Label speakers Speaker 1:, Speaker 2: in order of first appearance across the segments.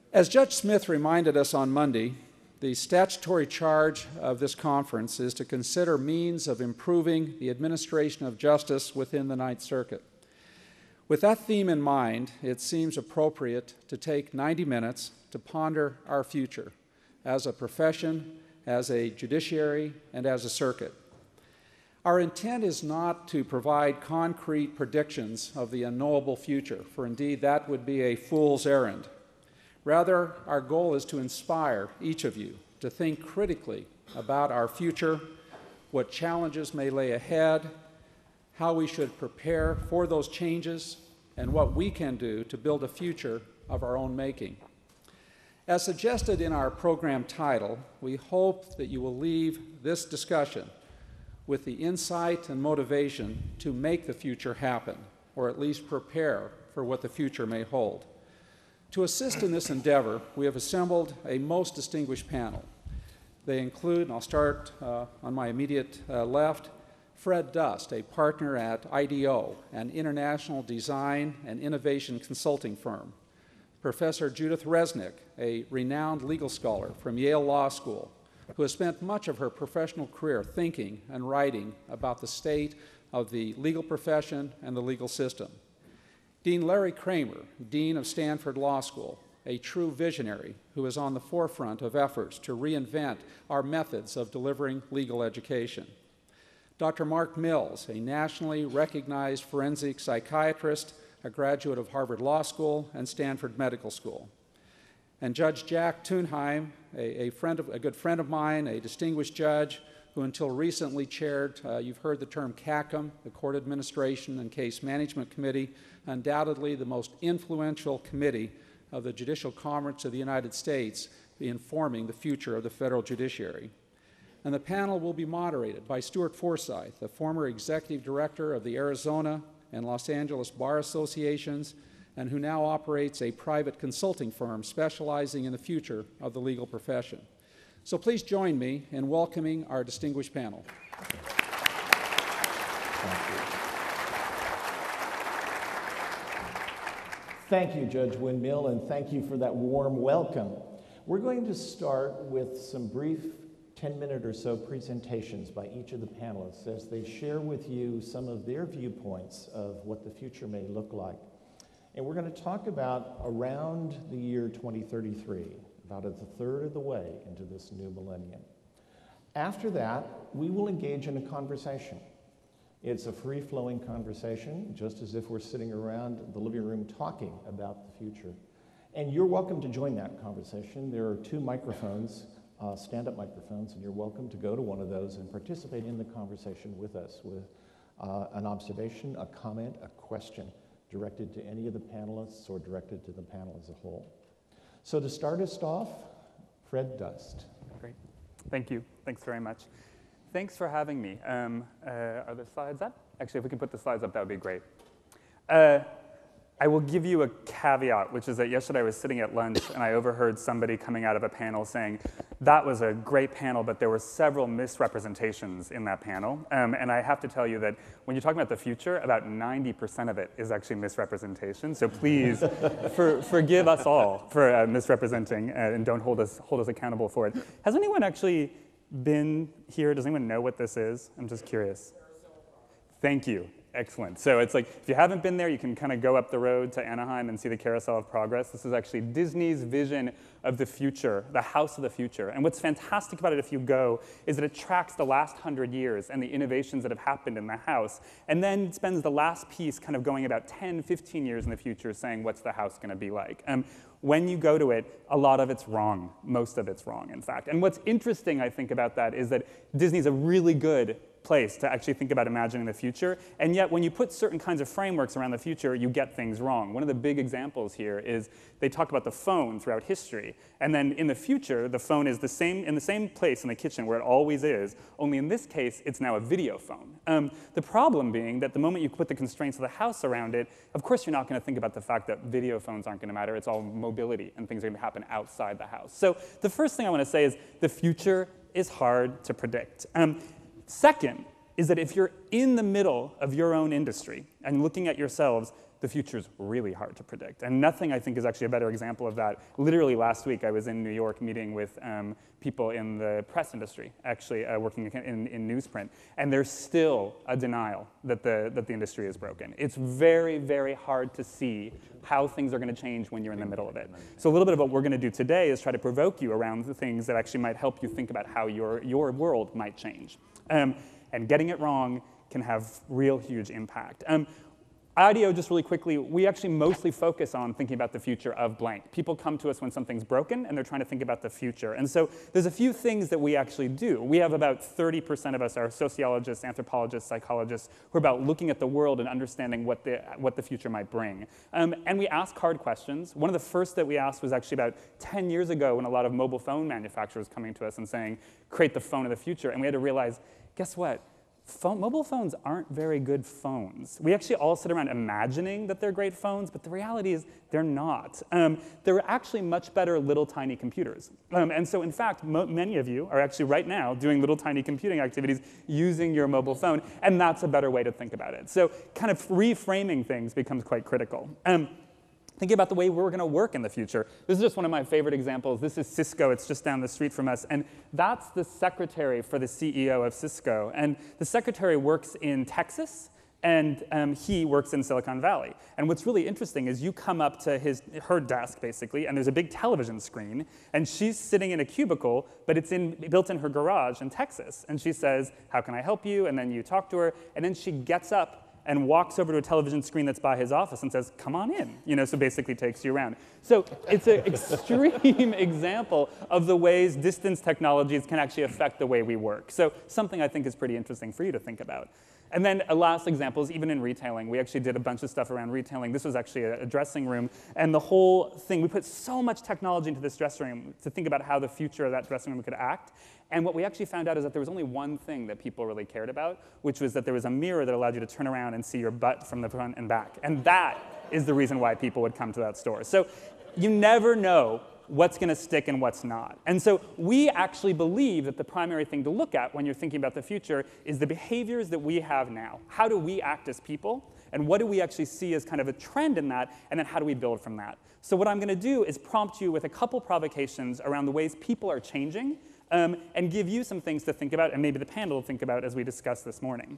Speaker 1: As Judge Smith reminded us on Monday, the statutory charge of this conference is to consider means of improving the administration of justice within the Ninth Circuit. With that theme in mind, it seems appropriate to take 90 minutes to ponder our future as a profession, as a judiciary, and as a circuit. Our intent is not to provide concrete predictions of the unknowable future, for indeed that would be a fool's errand. Rather, our goal is to inspire each of you to think critically about our future, what challenges may lay ahead, how we should prepare for those changes, and what we can do to build a future of our own making. As suggested in our program title, we hope that you will leave this discussion with the insight and motivation to make the future happen, or at least prepare for what the future may hold. To assist in this endeavor, we have assembled a most distinguished panel. They include, and I'll start on my immediate left, Fred Dust, a partner at IDEO, an international design and innovation consulting firm. Professor Judith Resnick, a renowned legal scholar from Yale Law School, who has spent much of her professional career thinking and writing about the state of the legal profession and the legal system. Dean Larry Kramer, Dean of Stanford Law School, a true visionary who is on the forefront of efforts to reinvent our methods of delivering legal education. Dr. Mark Mills, a nationally recognized forensic psychiatrist, a graduate of Harvard Law School and Stanford Medical School. And Judge Jack Tunheim, a good friend of mine, a distinguished judge who until recently chaired, you've heard the term CACM, the Court Administration and Case Management Committee, undoubtedly the most influential committee of the Judicial Conference of the United States informing the future of the federal judiciary. And the panel will be moderated by Stuart Forsyth, the former executive director of the Arizona and Los Angeles Bar Associations, and who now operates a private consulting firm specializing in the future of the legal profession. So please join me in welcoming our distinguished panel.
Speaker 2: Thank you, Judge Winmill, and thank you for that warm welcome. We're going to start with some brief 10-minute or so presentations by each of the panelists as they share with you some of their viewpoints of what the future may look like. And we're going to talk about around the year 2033, about a third of the way into this new millennium. After that, we will engage in a conversation. It's a free-flowing conversation, just as if we're sitting around the living room talking about the future. And you're welcome to join that conversation. There are 2 microphones, stand-up microphones, and you're welcome to go to one of those and participate in the conversation with us with an observation, a comment, a question directed to any of the panelists or directed to the panel as a whole. So to start us off, Fred Dust.
Speaker 3: Great. Thank you. Thanks very much. Thanks for having me. Are the slides up? Actually, if we can put the slides up, that would be great. I will give you a caveat, which is that yesterday I was sitting at lunch and I overheard somebody coming out of a panel saying, that was a great panel, but there were several misrepresentations in that panel. And I have to tell you that when you're talking about the future, about 90% of it is actually misrepresentation. So please forgive us all for misrepresenting and don't hold us accountable for it. Has anyone actually been here? Does anyone know what this is? I'm just curious. Thank you. Excellent. So it's like, if you haven't been there, you can kind of go up the road to Anaheim and see the Carousel of Progress. This is actually Disney's vision of the future, the house of the future. And what's fantastic about it if you go is that it tracks the last 100 years and the innovations that have happened in the house, and then spends the last piece kind of going about 10, 15 years in the future saying, what's the house going to be like? When you go to it, a lot of it's wrong. Most of it's wrong, in fact. And what's interesting, I think, about that is that Disney's a really good place to actually think about imagining the future, and yet when you put certain kinds of frameworks around the future, you get things wrong. One of the big examples here is they talk about the phone throughout history, and then in the future, the phone is in the same place in the kitchen where it always is, only in this case, it's now a video phone. The problem being that the moment you put the constraints of the house around it, of course you're not going to think about the fact that video phones aren't going to matter. It's all mobility, and things are going to happen outside the house. So the first thing I want to say is the future is hard to predict. Second is that if you're in the middle of your own industry and looking at yourselves, the future's really hard to predict. And nothing, I think, is actually a better example of that. Literally last week, I was in New York meeting with people in the press industry, actually working in newsprint. And there's still a denial that the industry is broken. It's very, very hard to see how things are going to change when you're in the middle of it. So a little bit of what we're going to do today is try to provoke you around the things that actually might help you think about how your world might change. And getting it wrong can have real huge impact. IDEO, just really quickly, we actually mostly focus on thinking about the future of blank. People come to us when something's broken, and they're trying to think about the future. And so there's a few things that we actually do. We have about 30% of us are sociologists, anthropologists, psychologists, who are about looking at the world and understanding what the future might bring. And we ask hard questions. One of the first that we asked was actually about 10 years ago when a lot of mobile phone manufacturers coming to us and saying, create the phone of the future. And we had to realize, guess what? Mobile phones aren't very good phones. We actually all sit around imagining that they're great phones, but the reality is they're not. They're actually much better little tiny computers. And so in fact, many of you are actually right now doing little tiny computing activities using your mobile phone, and that's a better way to think about it. So kind of reframing things becomes quite critical. Thinking about the way we're going to work in the future. This is just one of my favorite examples. This is Cisco. It's just down the street from us. And that's the secretary for the CEO of Cisco. And the secretary works in Texas, and he works in Silicon Valley. And what's really interesting is you come up to her desk, basically, and there's a big television screen, and she's sitting in a cubicle, but it's built in her garage in Texas. And she says, how can I help you? And then you talk to her, and then she gets up and walks over to a television screen that's by his office and says, come on in, so basically takes you around. So it's an extreme example of the ways distance technologies can actually affect the way we work. So something I think is pretty interesting for you to think about. And then a last example is even in retailing. We actually did a bunch of stuff around retailing. This was actually a dressing room. And the whole thing, we put so much technology into this dressing room to think about how the future of that dressing room could act. And what we actually found out is that there was only one thing that people really cared about, which was that there was a mirror that allowed you to turn around and see your butt from the front and back. And that is the reason why people would come to that store. So you never know what's going to stick and what's not. And so we actually believe that the primary thing to look at when you're thinking about the future is the behaviors that we have now. How do we act as people? And what do we actually see as kind of a trend in that? And then how do we build from that? So what I'm going to do is prompt you with a couple provocations around the ways people are changing, and give you some things to think about, and maybe the panel will think about as we discuss this morning.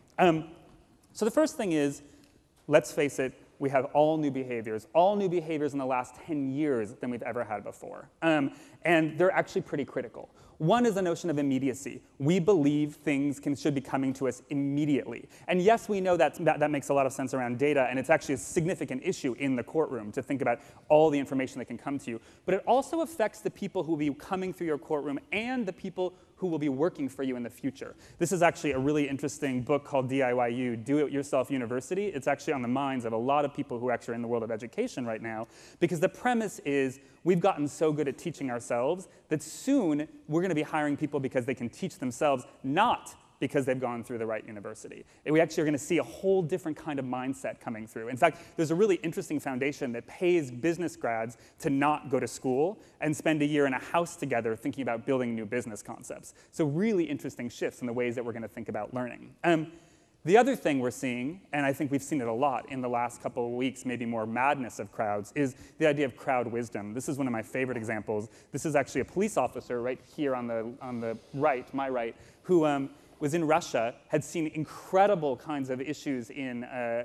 Speaker 3: So the first thing is, let's face it, we have all new behaviors in the last 10 years than we've ever had before. And they're actually pretty critical. One is the notion of immediacy. We believe things should be coming to us immediately. And yes, we know that makes a lot of sense around data, and it's actually a significant issue in the courtroom to think about all the information that can come to you. But it also affects the people who will be coming through your courtroom and the people who will be working for you in the future. This is actually a really interesting book called DIYU, Do It Yourself University. It's actually on the minds of a lot of people who actually are in the world of education right now, because the premise is we've gotten so good at teaching ourselves that soon we're going to be hiring people because they can teach themselves, not because they've gone through the right university. And we actually are going to see a whole different kind of mindset coming through. In fact, there's a really interesting foundation that pays business grads to not go to school and spend a year in a house together thinking about building new business concepts. So really interesting shifts in the ways that we're going to think about learning. The other thing we're seeing, and I think we've seen it a lot in the last couple of weeks, maybe more madness of crowds, is the idea of crowd wisdom. This is one of my favorite examples. This is actually a police officer right here on the right, my right, who was in Russia, had seen incredible kinds of issues in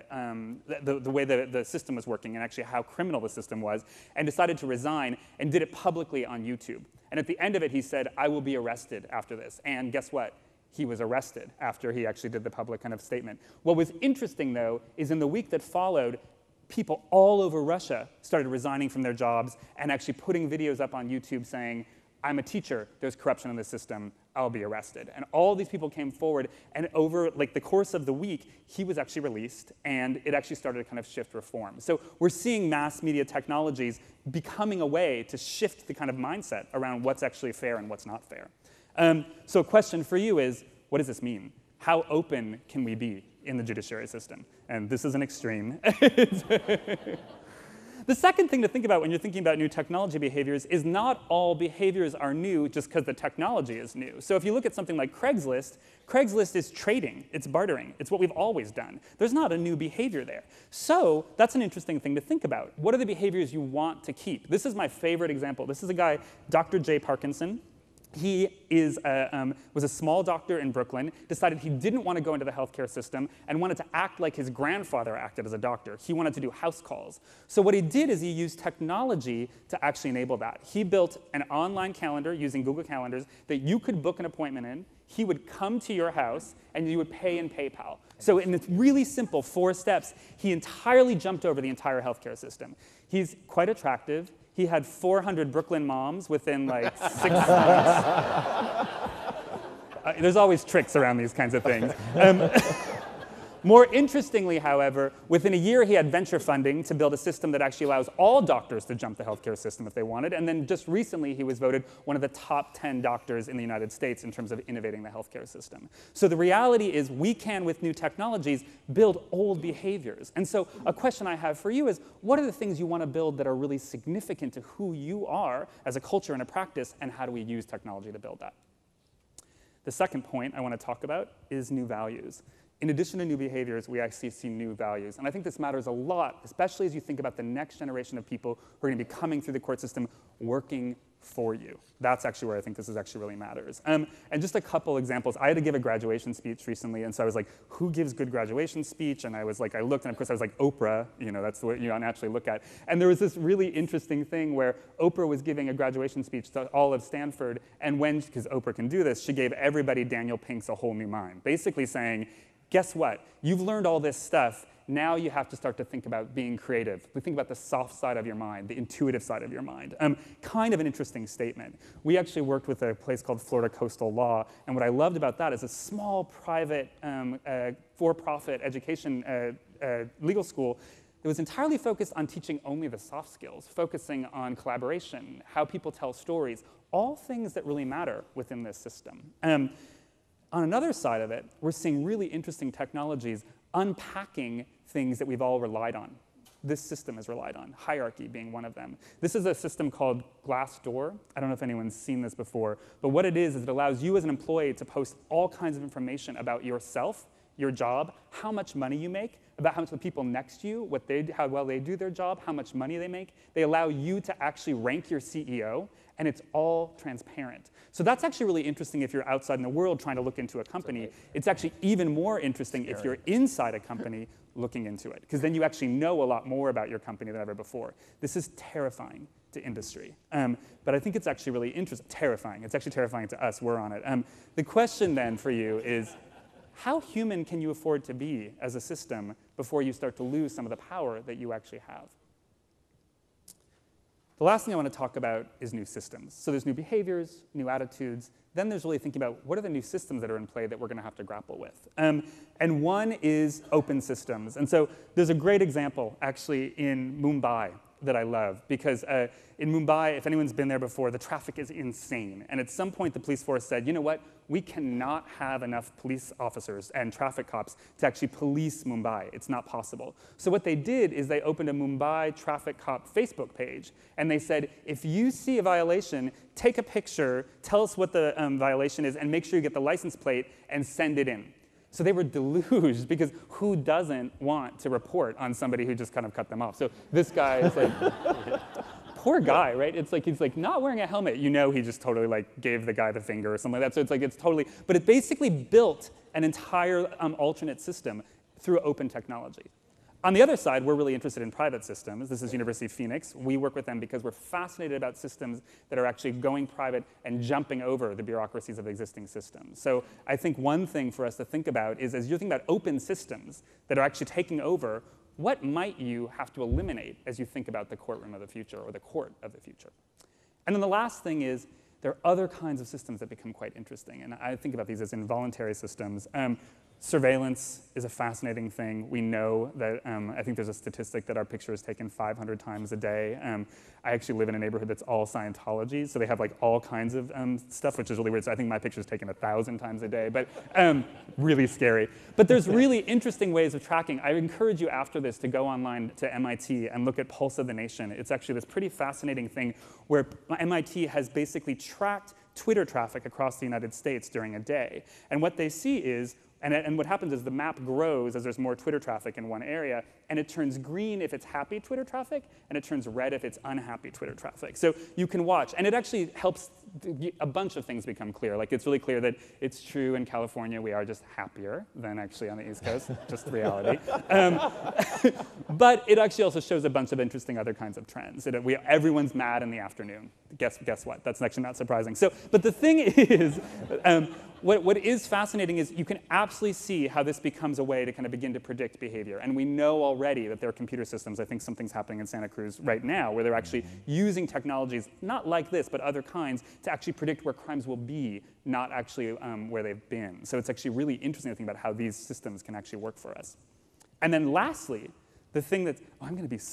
Speaker 3: the way the system was working and actually how criminal the system was, and decided to resign and did it publicly on YouTube. And at the end of it, he said, I will be arrested after this. And guess what? He was arrested after he actually did the public kind of statement. What was interesting, though, is in the week that followed, people all over Russia started resigning from their jobs and actually putting videos up on YouTube saying, I'm a teacher, there's corruption in the system, I'll be arrested. And all these people came forward, and over the course of the week, he was actually released, and it actually started to kind of shift reform. So we're seeing mass media technologies becoming a way to shift the kind of mindset around what's actually fair and what's not fair. So a question for you is, what does this mean? How open can we be in the judiciary system? And this is an extreme. The second thing to think about when you're thinking about new technology behaviors is not all behaviors are new just because the technology is new. So if you look at something like Craigslist, Craigslist is trading, it's bartering, it's what we've always done. There's not a new behavior there. So that's an interesting thing to think about. What are the behaviors you want to keep? This is my favorite example. This is a guy, Dr. J. Parkinson. He was a small doctor in Brooklyn, decided he didn't want to go into the healthcare system and wanted to act like his grandfather acted as a doctor. He wanted to do house calls. So what he did is he used technology to actually enable that. He built an online calendar using Google Calendars that you could book an appointment in. He would come to your house, and you would pay in PayPal. So in this really simple 4 steps, he entirely jumped over the entire healthcare system. He's quite attractive. He had 400 Brooklyn moms within like 6 months. There's always tricks around these kinds of things. More interestingly, however, within a year he had venture funding to build a system that actually allows all doctors to jump the healthcare system if they wanted. And then just recently he was voted one of the top 10 doctors in the United States in terms of innovating the healthcare system. So the reality is we can, with new technologies, build old behaviors. And so a question I have for you is, what are the things you want to build that are really significant to who you are as a culture and a practice, and how do we use technology to build that? The second point I want to talk about is new values. In addition to new behaviors, we actually see new values. And I think this matters a lot, especially as you think about the next generation of people who are going to be coming through the court system working for you. That's actually where I think this is actually really matters. And just a couple examples. I had to give a graduation speech recently, and so I was like, who gives good graduation speech? And I was like, I looked, and of course I was like, Oprah, that's what you naturally look at. And there was this really interesting thing where Oprah was giving a graduation speech to all of Stanford, and because Oprah can do this, she gave everybody Daniel Pink's A Whole New Mind, basically saying, guess what? You've learned all this stuff. Now you have to start to think about being creative. Think about the soft side of your mind, the intuitive side of your mind. Kind of an interesting statement. We actually worked with a place called Florida Coastal Law, and what I loved about that is a small private for-profit education legal school that was entirely focused on teaching only the soft skills, focusing on collaboration, how people tell stories, all things that really matter within this system. On another side of it, we're seeing really interesting technologies unpacking things that we've all relied on. This system has relied on, hierarchy being one of them. This is a system called Glassdoor. I don't know if anyone's seen this before, but what it is it allows you as an employee to post all kinds of information about yourself, your job, how much money you make, about how much the people next to you, how well they do their job, how much money they make. They allow you to actually rank your CEO, and it's all transparent. So that's actually really interesting if you're outside in the world trying to look into a company. It's actually even more interesting if you're inside a company looking into it, because then you actually know a lot more about your company than ever before. This is terrifying to industry, but I think it's actually really interesting, terrifying. It's actually terrifying to us, we're on it. The question then for you is, how human can you afford to be as a system before you start to lose some of the power that you actually have? The last thing I want to talk about is new systems. So there's new behaviors, new attitudes. Then there's really thinking about what are the new systems that are in play that we're going to have to grapple with. And one is open systems. And so there's a great example, actually, in Mumbai that I love. Because in Mumbai, if anyone's been there before, the traffic is insane. And at some point, the police force said, you know what? We cannot have enough police officers and traffic cops to actually police Mumbai. It's not possible. So what they did is they opened a Mumbai traffic cop Facebook page. And they said, if you see a violation, take a picture, tell us what the violation is, and make sure you get the license plate and send it in. So they were deluged, because who doesn't want to report on somebody who just kind of cut them off? So this guy is like, poor guy, right? It's like he's like not wearing a helmet. You know, he just totally like gave the guy the finger or something like that. So it's like it's totally, but it basically built an entire alternate system through open technology. On the other side, we're really interested in private systems. This is University of Phoenix. We work with them because we're fascinated about systems that are actually going private and jumping over the bureaucracies of existing systems. So I think one thing for us to think about is, as you're thinking about open systems that are actually taking over, what might you have to eliminate as you think about the courtroom of the future or the court of the future? And then the last thing is, there are other kinds of systems that become quite interesting. And I think about these as involuntary systems. Surveillance is a fascinating thing. We know that, I think there's a statistic that our picture is taken 500 times a day. I actually live in a neighborhood that's all Scientology, so they have like all kinds of stuff, which is really weird. So I think my picture is taken 1,000 times a day, but really scary. But there's really interesting ways of tracking. I encourage you after this to go online to MIT and look at Pulse of the Nation. It's actually this pretty fascinating thing where MIT has basically tracked Twitter traffic across the United States during a day. And what they see is, and what happens is the map grows as there's more Twitter traffic in one area, and it turns green if it's happy Twitter traffic, and it turns red if it's unhappy Twitter traffic. So you can watch, and it actually helps a bunch of things become clear. Like, it's really clear that it's true in California we are just happier than actually on the East Coast, just reality. But it actually also shows a bunch of interesting other kinds of trends. Everyone's mad in the afternoon. Guess what? That's actually not surprising. So, but the thing is, what is fascinating is you can absolutely see how this becomes a way to kind of begin to predict behavior. And we know already that there are computer systems. I think something's happening in Santa Cruz right now where they're actually using technologies, not like this, but other kinds, to actually predict where crimes will be, not actually where they've been. So it's actually really interesting to think about how these systems can actually work for us. And then lastly, the thing that's, I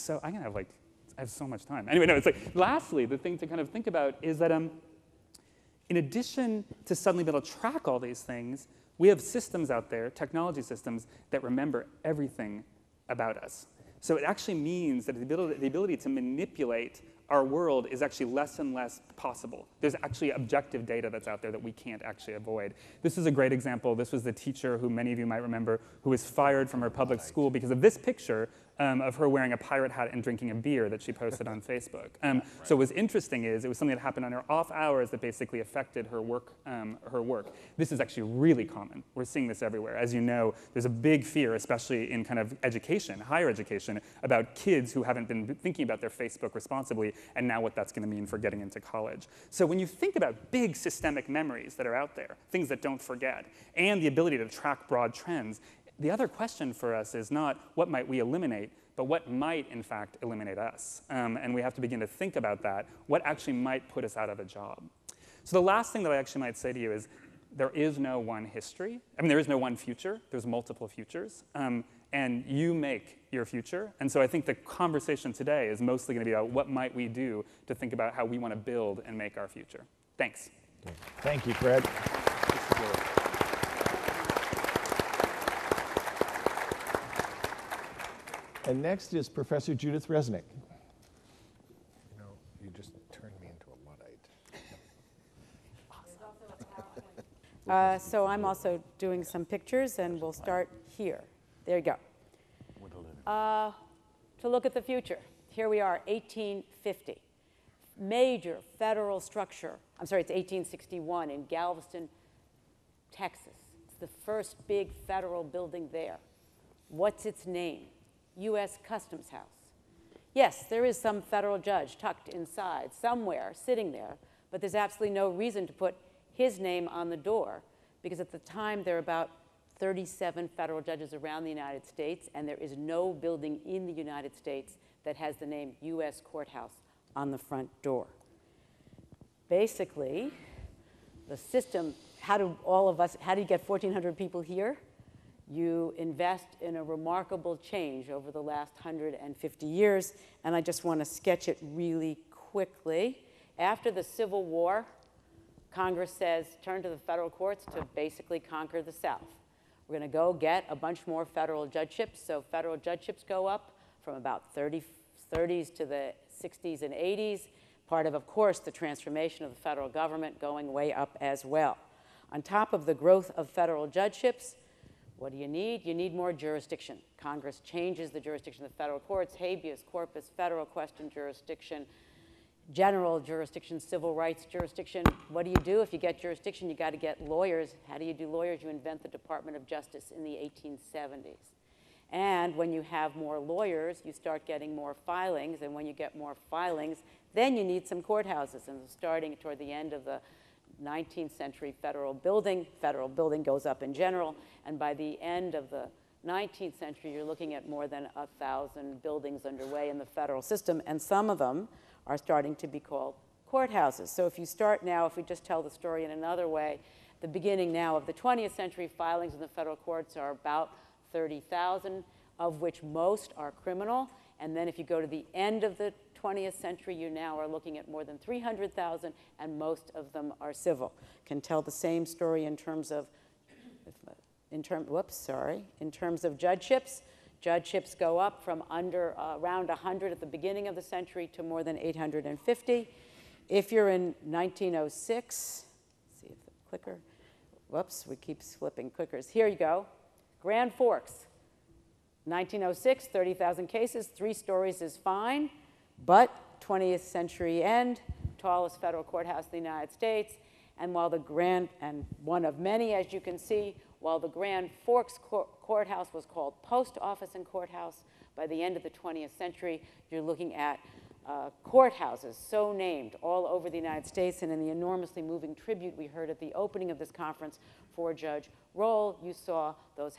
Speaker 3: have so much time. Anyway, no, it's like, lastly, the thing to kind of think about is that in addition to suddenly being able to track all these things, we have systems out there, technology systems, that remember everything about us. So it actually means that the ability to manipulate our world is actually less and less possible. There's actually objective data that's out there that we can't actually avoid. This is a great example. This was the teacher who many of you might remember who was fired from her public school because of this picture of her wearing a pirate hat and drinking a beer that she posted on Facebook. So what was interesting is it was something that happened on her off hours that basically affected her work. This is actually really common. We're seeing this everywhere. As you know, there's a big fear, especially in kind of education, higher education, about kids who haven't been thinking about their Facebook responsibly and now what that's going to mean for getting into college. So when you think about big systemic memories that are out there, things that don't forget, and the ability to track broad trends, the other question for us is not what might we eliminate, but what might, in fact, eliminate us. And we have to begin to think about that, what actually might put us out of a job. So the last thing that I actually might say to you is there is no one history. I mean, there is no one future. There's multiple futures. And you make your future. And so I think the conversation today is mostly going to be about what might we do to think about how we want to build and make our future. Thanks.
Speaker 2: Thank you, Fred. And next is Professor Judith Resnick.
Speaker 4: You know, you just turned me into a Luddite.
Speaker 5: So I'm also doing some pictures, and we'll start here. There you go. To look at the future. Here we are, 1850. Major federal structure. I'm sorry, it's 1861 in Galveston, Texas. It's the first big federal building there. What's its name? U.S. Customs House. Yes, there is some federal judge tucked inside somewhere, sitting there, but there's absolutely no reason to put his name on the door, because at the time there are about 37 federal judges around the United States, and there is no building in the United States that has the name U.S. Courthouse on the front door. Basically, the system, how do you get 1,400 people here? You invest in a remarkable change over the last 150 years, and I just want to sketch it really quickly. After the Civil War, Congress says, turn to the federal courts to basically conquer the South. We're going to go get a bunch more federal judgeships. So federal judgeships go up from about 30s to the 60s and 80s, part of course, the transformation of the federal government going way up as well. On top of the growth of federal judgeships, what do you need? You need more jurisdiction. Congress changes the jurisdiction of the federal courts, habeas corpus, federal question jurisdiction, general jurisdiction, civil rights jurisdiction. What do you do if you get jurisdiction? You got to get lawyers. How do you do lawyers? You invent the Department of Justice in the 1870s. And when you have more lawyers, you start getting more filings. And when you get more filings, then you need some courthouses. And starting toward the end of the 19th century, federal building goes up in general. And by the end of the 19th century, you're looking at more than 1,000 buildings underway in the federal system. And some of them are starting to be called courthouses. So if you start now, if we just tell the story in another way, The beginning now of the 20th century, filings in the federal courts are about 30,000, of which most are criminal. And then if you go to the end of the 20th century, you now are looking at more than 300,000, and most of them are civil. Can tell the same story in terms of, in terms of judgeships. Judgeships go up from around 100 at the beginning of the century to more than 850. If you're in 1906, let's see if the clicker, whoops, we keep flipping clickers. Here you go. Grand Forks, 1906, 30,000 cases, 3 stories is fine, but 20th century end, tallest federal courthouse in the United States, and while the and one of many, as you can see, while the Grand Forks courthouse was called post office and courthouse, by the end of the 20th century, you're looking at courthouses so named all over the United States, and in the enormously moving tribute we heard at the opening of this conference for Judge Roll, you saw those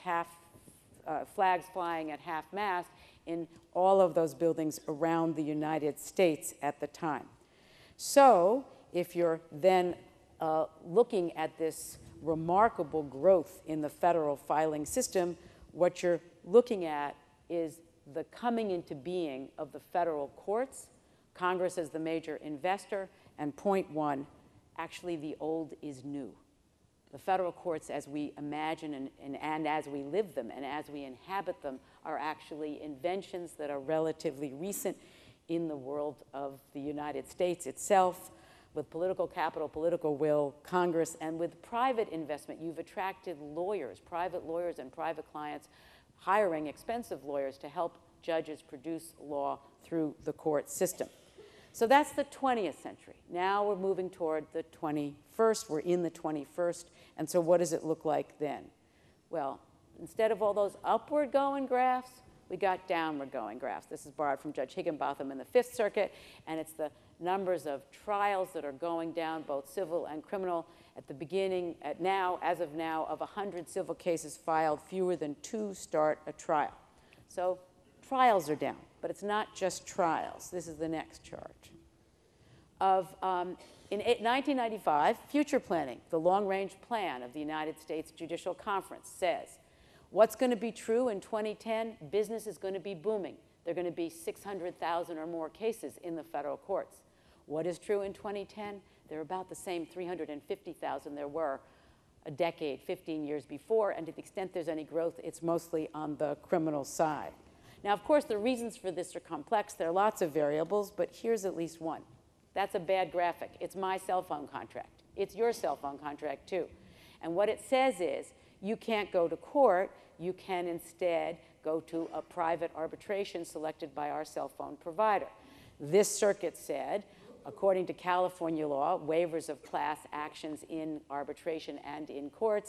Speaker 5: flags flying at half-mast in all of those buildings around the United States at the time. So if you're then looking at this remarkable growth in the federal filing system, what you're looking at is the coming into being of the federal courts, Congress as the major investor, and point one, actually the old is new. The federal courts, as we imagine and as we live them and as we inhabit them, are actually inventions that are relatively recent in the world of the United States itself. With political capital, political will, Congress, and with private investment, you've attracted lawyers, private lawyers and private clients, hiring expensive lawyers to help judges produce law through the court system. So that's the 20th century. Now we're moving toward the 21st. We're in the 21st. And so what does it look like then? Well, instead of all those upward going graphs, we got downward going graphs. This is borrowed from Judge Higginbotham in the Fifth Circuit, and it's the numbers of trials that are going down, both civil and criminal. At the beginning, as of now, of 100 civil cases filed, fewer than 2 start a trial. So trials are down, but it's not just trials. This is the next chart. In 1995, future planning, the long-range plan of the United States Judicial Conference, says, what's going to be true in 2010? Business is going to be booming. There are going to be 600,000 or more cases in the federal courts. What is true in 2010? They're about the same 350,000 there were a decade, 15 years before, and to the extent there's any growth, it's mostly on the criminal side. Now, of course, the reasons for this are complex. There are lots of variables, but here's at least one. That's a bad graphic. It's my cell phone contract. It's your cell phone contract, too. And what it says is you can't go to court. You can instead go to a private arbitration selected by our cell phone provider. This circuit said, according to California law, waivers of class actions in arbitration and in courts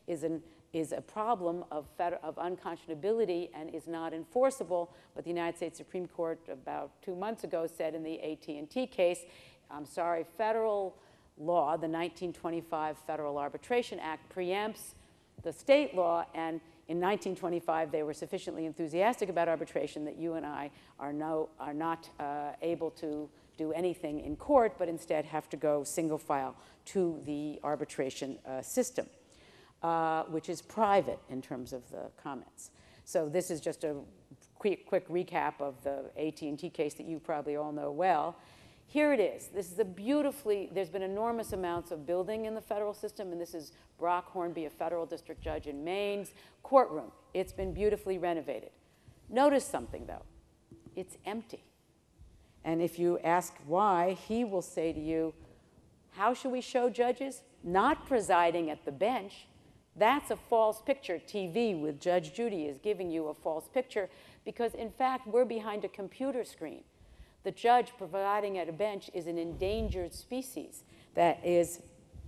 Speaker 5: is a problem of unconscionability and is not enforceable. But the United States Supreme Court about 2 months ago said in the AT&T case, I'm sorry, federal law, the 1925 Federal Arbitration Act, preempts the state law, and in 1925 they were sufficiently enthusiastic about arbitration that you and I are not able to do anything in court, but instead have to go single file to the arbitration system, which is private in terms of the comments. So this is just a quick recap of the AT&T case that you probably all know well. Here it is. This is there's been enormous amounts of building in the federal system, and this is Brock Hornby, a federal district judge in Maine's courtroom. It's been beautifully renovated. Notice something, though. It's empty. And if you ask why, he will say to you, how should we show judges? Not presiding at the bench. That's a false picture. TV with Judge Judy is giving you a false picture because, in fact, we're behind a computer screen. The judge presiding at a bench is an endangered species that is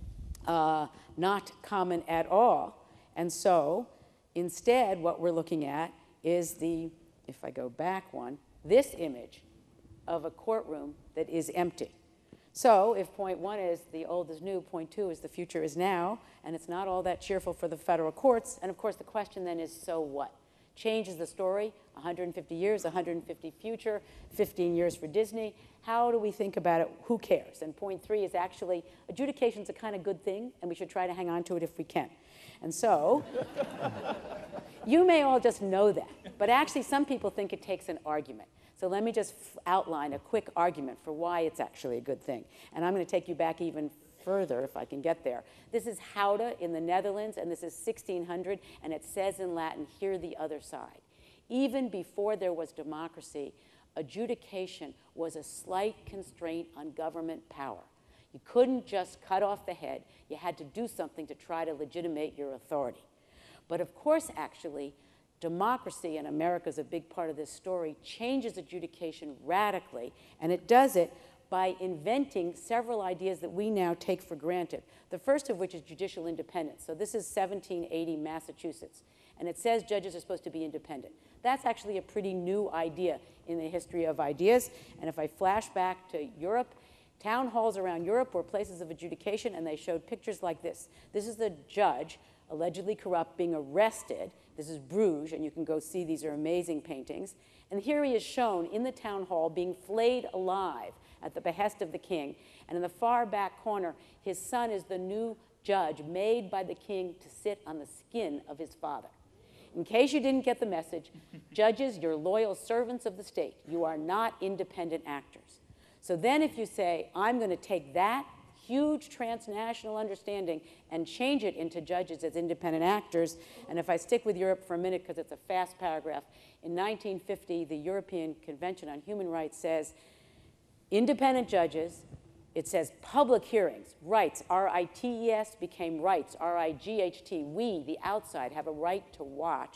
Speaker 5: not common at all. And so, instead, what we're looking at is if I go back one, this image of a courtroom that is empty. So if point one is the old is new, point two is the future is now, and it's not all that cheerful for the federal courts. And of course, the question then is, so what? changes the story, 150 years, 150 future, 15 years for Disney. How do we think about it? Who cares? And point 3 is actually, adjudication's a kind of good thing, and we should try to hang on to it if we can. And so, you may all just know that, but actually some people think it takes an argument. So let me just outline a quick argument for why it's actually a good thing. And I'm going to take you back even further, if I can get there. This is Gouda in the Netherlands, and this is 1600, and it says in Latin, hear the other side. Even before there was democracy, adjudication was a slight constraint on government power. You couldn't just cut off the head. You had to do something to try to legitimate your authority. But of course, actually, democracy, and America's a big part of this story, changes adjudication radically, and it does it by inventing several ideas that we now take for granted. The first of which is judicial independence. So this is 1780 Massachusetts, and it says judges are supposed to be independent. That's actually a pretty new idea in the history of ideas, and if I flash back to Europe, town halls around Europe were places of adjudication, and they showed pictures like this. This is the judge, allegedly corrupt, being arrested. This is Bruges, and you can go see these are amazing paintings. And here he is shown in the town hall being flayed alive at the behest of the king. And in the far back corner, his son is the new judge made by the king to sit on the skin of his father. In case you didn't get the message, judges, you're loyal servants of the state. You are not independent actors. So then if you say, I'm going to take that huge transnational understanding and change it into judges as independent actors, and if I stick with Europe for a minute because it's a fast paragraph, in 1950, the European Convention on Human Rights says, independent judges, it says public hearings, rights, R-I-T-E-S became rights, R-I-G-H-T, we, the outside, have a right to watch.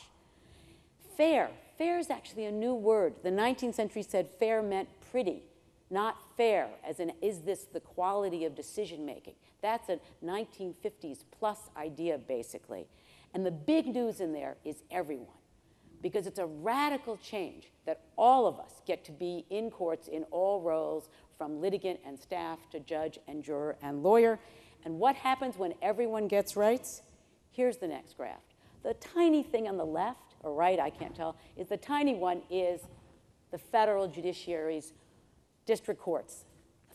Speaker 5: Fair, fair is actually a new word. The 19th century said fair meant pretty, not fair, as in, is this the quality of decision making? That's a 1950s plus idea, basically. And the big news in there is everyone, because it's a radical change that all of us get to be in courts in all roles, from litigant and staff to judge and juror and lawyer. And what happens when everyone gets rights? Here's the next graph. The tiny thing on the left, or right, I can't tell, is the tiny one is the federal judiciary's district courts,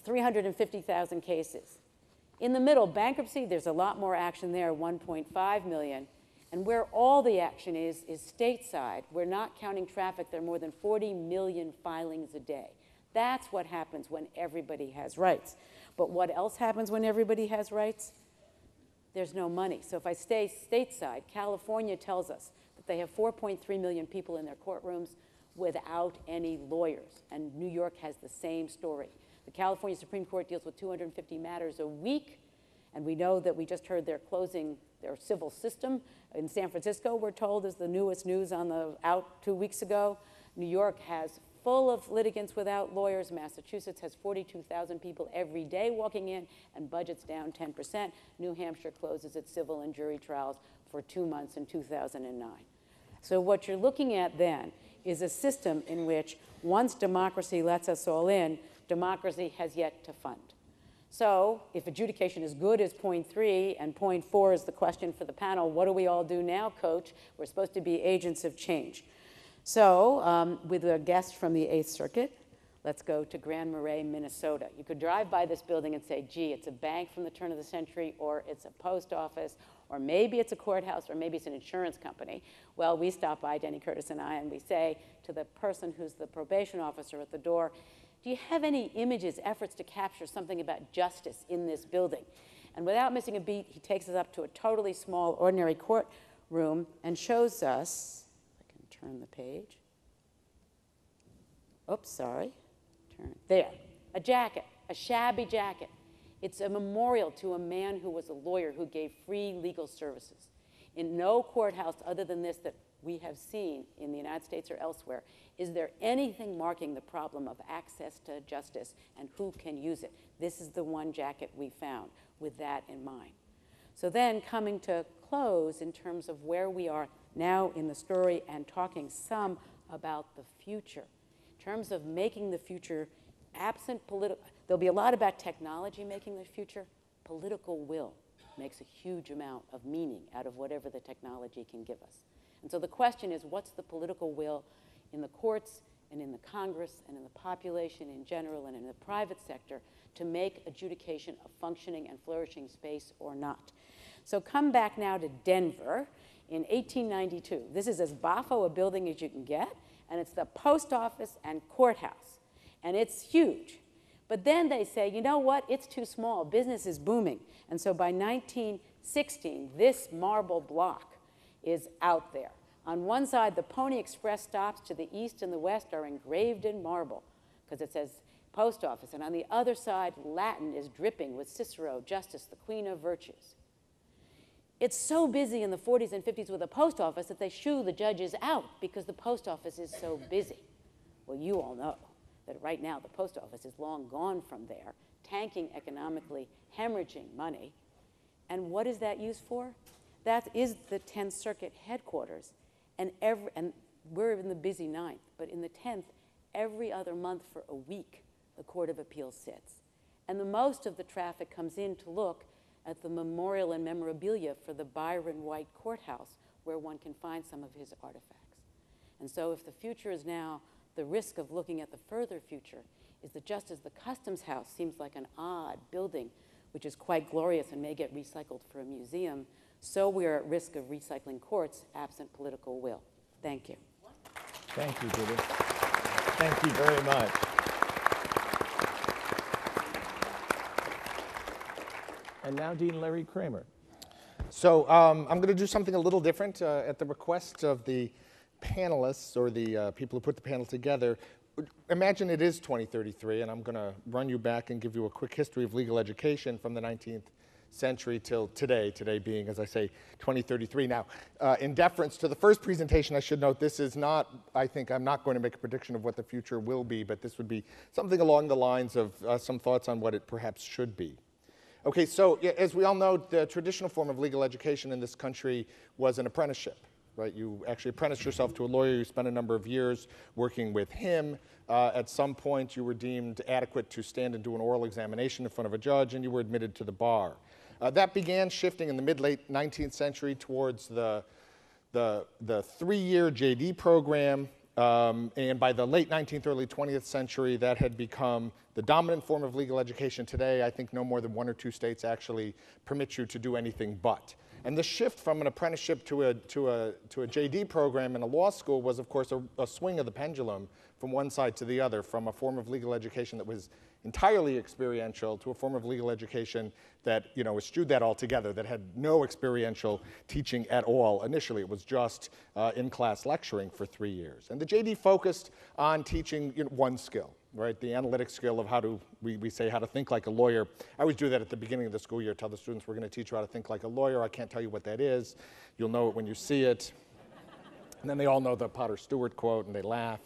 Speaker 5: 350,000 cases. In the middle, bankruptcy, there's a lot more action there, 1.5 million. And where all the action is stateside. We're not counting traffic. There are more than 40 million filings a day. That's what happens when everybody has rights. But what else happens when everybody has rights? There's no money. So if I stay stateside, California tells us that they have 4.3 million people in their courtrooms without any lawyers. And New York has the same story. The California Supreme Court deals with 250 matters a week. And we know that we just heard they're closing their civil system. In San Francisco, we're told, is the newest news on the out 2 weeks ago. New York has full of litigants without lawyers. Massachusetts has 42,000 people every day walking in, and budget's down 10%. New Hampshire closes its civil and jury trials for 2 months in 2009. So what you're looking at then is a system in which, once democracy lets us all in, democracy has yet to fund. So if adjudication is good as point 3 and point 4 is the question for the panel, what do we all do now, coach? We're supposed to be agents of change. So with a guest from the 8th Circuit, let's go to Grand Marais, Minnesota. You could drive by this building and say, gee, it's a bank from the turn of the century, or it's a post office, or maybe it's a courthouse, or maybe it's an insurance company. Well, we stop by, Denny Curtis and I, and we say to the person who's the probation officer at the door, do you have any images, efforts to capture something about justice in this building? And without missing a beat, he takes us up to a totally small, ordinary courtroom and shows us, if I can turn the page. Oops, sorry. Turn it. There. A jacket, a shabby jacket. It's a memorial to a man who was a lawyer who gave free legal services. In no courthouse other than this that we have seen in the United States or elsewhere, is there anything marking the problem of access to justice and who can use it? This is the one jacket we found with that in mind. So then coming to close in terms of where we are now in the story and talking some about the future. In terms of making the future absent political, there'll be a lot about technology making the future. Political will makes a huge amount of meaning out of whatever the technology can give us. And so the question is, what's the political will in the courts and in the Congress and in the population in general and in the private sector to make adjudication a functioning and flourishing space or not? So come back now to Denver in 1892. This is as boffo a building as you can get, and it's the post office and courthouse, and it's huge. But then they say, you know what, it's too small, business is booming. And so by 1916, this marble block is out there. On one side, the Pony Express stops to the east and the west are engraved in marble, because it says post office. And on the other side, Latin is dripping with Cicero, Justice, the Queen of Virtues. It's so busy in the 40s and 50s with the post office that they shoo the judges out because the post office is so busy. Well, you all know that right now the post office is long gone from there, tanking economically, hemorrhaging money. And what is that used for? That is the 10th Circuit headquarters. And we're in the busy 9th, but in the 10th, every other month for a week, the Court of Appeals sits. And the most of the traffic comes in to look at the memorial and memorabilia for the Byron White Courthouse, where one can find some of his artifacts. And so if the future is now, the risk of looking at the further future is that just as the Customs House seems like an odd building, which is quite glorious and may get recycled for a museum, so we are at risk of recycling courts absent political will. Thank you.
Speaker 2: Thank you, Judith. Thank you very much. And now Dean Larry Kramer.
Speaker 4: So I'm going to do something a little different at the request of the panelists or the people who put the panel together. Imagine it is 2033, and I'm going to run you back and give you a quick history of legal education from the 19th century till today, today being, as I say, 2033. Now, in deference to the first presentation, I should note this is not, I think I'm not going to make a prediction of what the future will be, but this would be something along the lines of some thoughts on what it perhaps should be. Okay, so as we all know, the traditional form of legal education in this country was an apprenticeship, right? You actually apprenticed yourself to a lawyer. You spent a number of years working with him. At some point, you were deemed adequate to stand and do an oral examination in front of a judge, and you were admitted to the bar. That began shifting in the mid-late 19th century towards the 3-year JD program, and by the late 19th, early 20th century, that had become the dominant form of legal education. Today, I think no more than 1 or 2 states actually permit you to do anything but. And the shift from an apprenticeship to a JD program in a law school was, of course, a swing of the pendulum from one side to the other, from a form of legal education that was entirely experiential to a form of legal education that, eschewed that altogether, that had no experiential teaching at all. Initially, it was just in-class lecturing for 3 years. And the JD focused on teaching one skill, right? The analytic skill of how to, we say how to think like a lawyer. I always do that at the beginning of the school year, tell the students we're going to teach you how to think like a lawyer. I can't tell you what that is. You'll know it when you see it. And then they all know the Stuart quote and they laugh.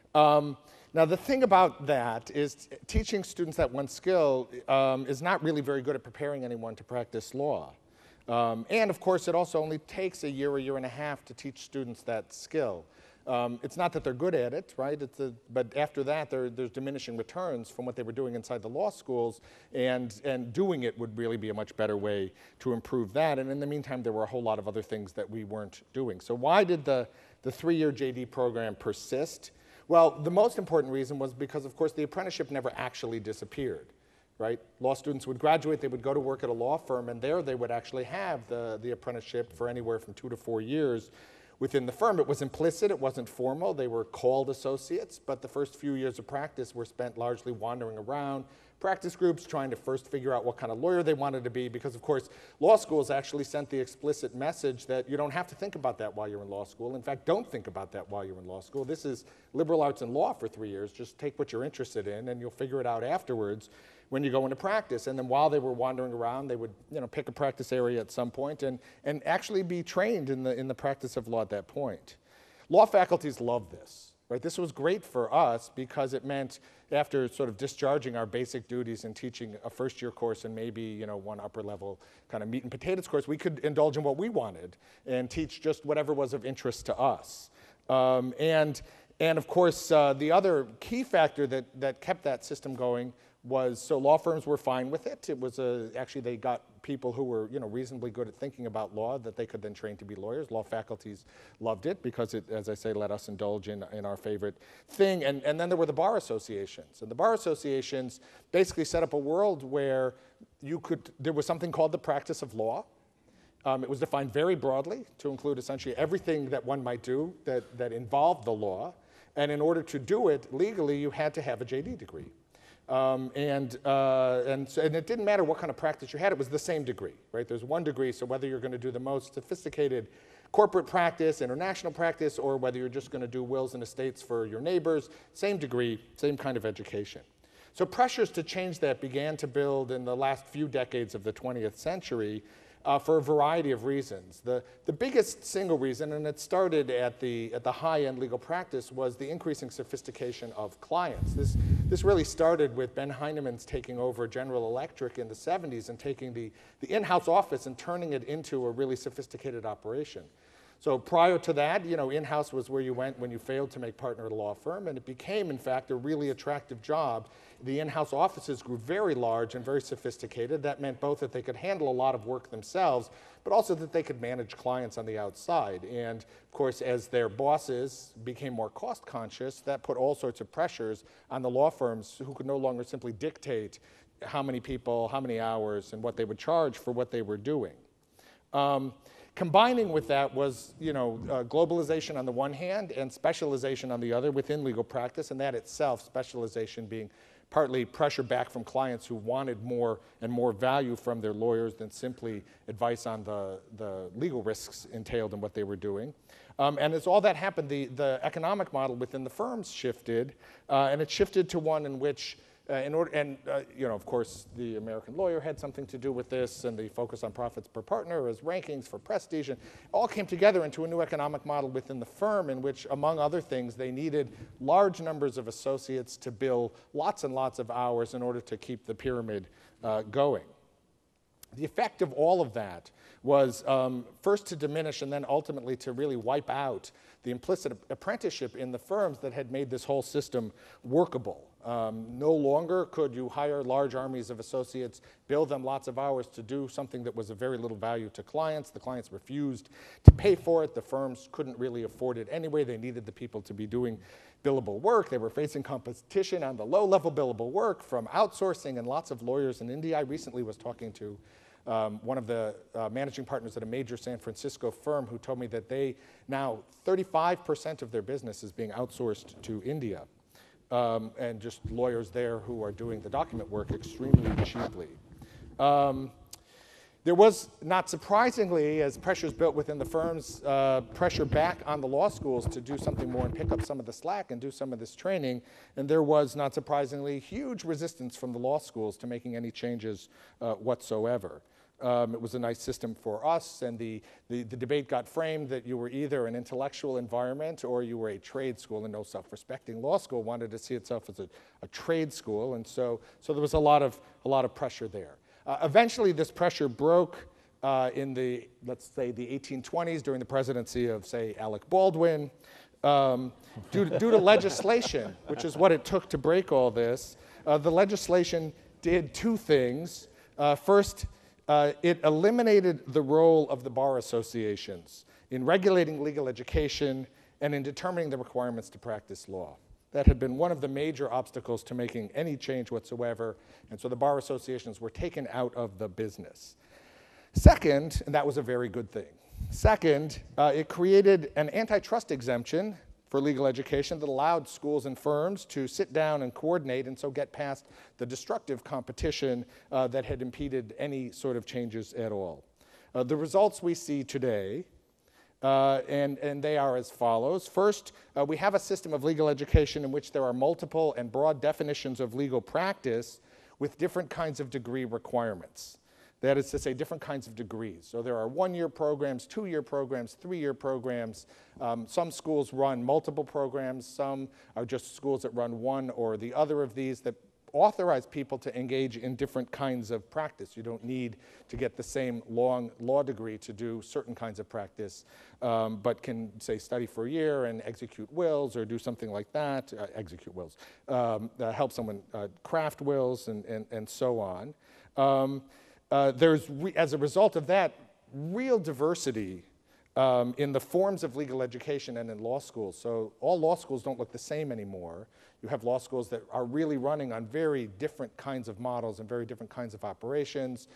Speaker 4: Now, the thing about that is teaching students that one skill is not really very good at preparing anyone to practice law. And of course, it also only takes a year and a half to teach students that skill. It's not that they're good at it, right? But after that, there's diminishing returns from what they were doing inside the law schools, and doing it would really be a much better way to improve that. And in the meantime, there were a whole lot of other things that we weren't doing. So why did the 3-year JD program persist? Well, the most important reason was because, of course, the apprenticeship never actually disappeared, right? Law students would graduate, they would go to work at a law firm, and there they would actually have the apprenticeship for anywhere from 2 to 4 years within the firm. It was implicit, it wasn't formal, they were called associates, but the first few years of practice were spent largely wandering around practice groups, trying to first figure out what kind of lawyer they wanted to be, because of course, law schools actually sent the explicit message that you don't have to think about that while you're in law school. In fact, don't think about that while you're in law school. This is liberal arts and law for 3 years. Just take what you're interested in, and you'll figure it out afterwards when you go into practice. And then while they were wandering around, they would pick a practice area at some point and actually be trained in the practice of law at that point. Law faculties love this. Right? This was great for us because it meant after sort of discharging our basic duties and teaching a first-year course and maybe one upper-level kind of meat and potatoes course, we could indulge in what we wanted and teach just whatever was of interest to us. And of course, the other key factor that kept that system going was, so law firms were fine with it. It was actually they got people who were, reasonably good at thinking about law that they could then train to be lawyers. Law faculties loved it because it, as I say, let us indulge in our favorite thing. And then there were the bar associations. And the bar associations basically set up a world where there was something called the practice of law. It was defined very broadly to include essentially everything that one might do that involved the law. And in order to do it legally, you had to have a JD degree. And it didn't matter what kind of practice you had, it was the same degree, right? There's one degree, so whether you're going to do the most sophisticated corporate practice, international practice, or whether you're just going to do wills and estates for your neighbors, same degree, same kind of education. So pressures to change that began to build in the last few decades of the 20th century for a variety of reasons. The biggest single reason, and it started at the high-end legal practice, was the increasing sophistication of clients. This really started with Ben Heinemann's taking over General Electric in the 70s and taking the in-house office and turning it into a really sophisticated operation. So prior to that, in-house was where you went when you failed to make partner at a law firm, and it became, in fact, a really attractive job. The in-house offices grew very large and very sophisticated. That meant both that they could handle a lot of work themselves, but also that they could manage clients on the outside. And of course, as their bosses became more cost conscious, that put all sorts of pressures on the law firms who could no longer simply dictate how many people, how many hours, and what they would charge for what they were doing. Combining with that was, globalization on the one hand and specialization on the other within legal practice, and that itself, specialization being partly pressure back from clients who wanted more and more value from their lawyers than simply advice on the legal risks entailed in what they were doing. And as all that happened, the economic model within the firms shifted, and it shifted to one in which of course, the American lawyer had something to do with this, and the focus on profits per partner as rankings for prestige, and all came together into a new economic model within the firm in which, among other things, they needed large numbers of associates to bill lots and lots of hours in order to keep the pyramid going. The effect of all of that was first to diminish and then ultimately to really wipe out the implicit apprenticeship in the firms that had made this whole system workable. No longer could you hire large armies of associates, bill them lots of hours to do something that was of very little value to clients. The clients refused to pay for it. The firms couldn't really afford it anyway. They needed the people to be doing billable work. They were facing competition on the low-level billable work from outsourcing and lots of lawyers in India. I recently was talking to one of the managing partners at a major San Francisco firm who told me that now 35% of their business is being outsourced to India. And just lawyers there who are doing the document work extremely cheaply. There was, not surprisingly, as pressures built within the firms, pressure back on the law schools to do something more and pick up some of the slack and do some of this training. And there was, not surprisingly, huge resistance from the law schools to making any changes whatsoever. It was a nice system for us, and the debate got framed that you were either an intellectual environment or you were a trade school, and no self-respecting law school wanted to see itself as a trade school, and so there was a lot of pressure there. Eventually, this pressure broke in let's say the 1820s during the presidency of, say, Alec Baldwin, due to legislation, which is what it took to break all this. The legislation did two things. First, it eliminated the role of the bar associations in regulating legal education and in determining the requirements to practice law. That had been one of the major obstacles to making any change whatsoever, and so the bar associations were taken out of the business. Second, and that was a very good thing, second, it created an antitrust exemption for legal education that allowed schools and firms to sit down and coordinate and so get past the destructive competition that had impeded any sort of changes at all. The results we see today, and they are as follows. First, we have a system of legal education in which there are multiple and broad definitions of legal practice with different kinds of degree requirements. That is to say, different kinds of degrees. So there are 1-year programs, 2-year programs, 3-year programs. Some schools run multiple programs. Some are just schools that run one or the other of these that authorize people to engage in different kinds of practice. You don't need to get the same long law degree to do certain kinds of practice, but can, say, study for a year and execute wills or do something like that, execute wills, help someone craft wills and so on. as a result of that, real diversity in the forms of legal education and in law schools. So all law schools don't look the same anymore. You have law schools that are really running on very different kinds of models and very different kinds of operations,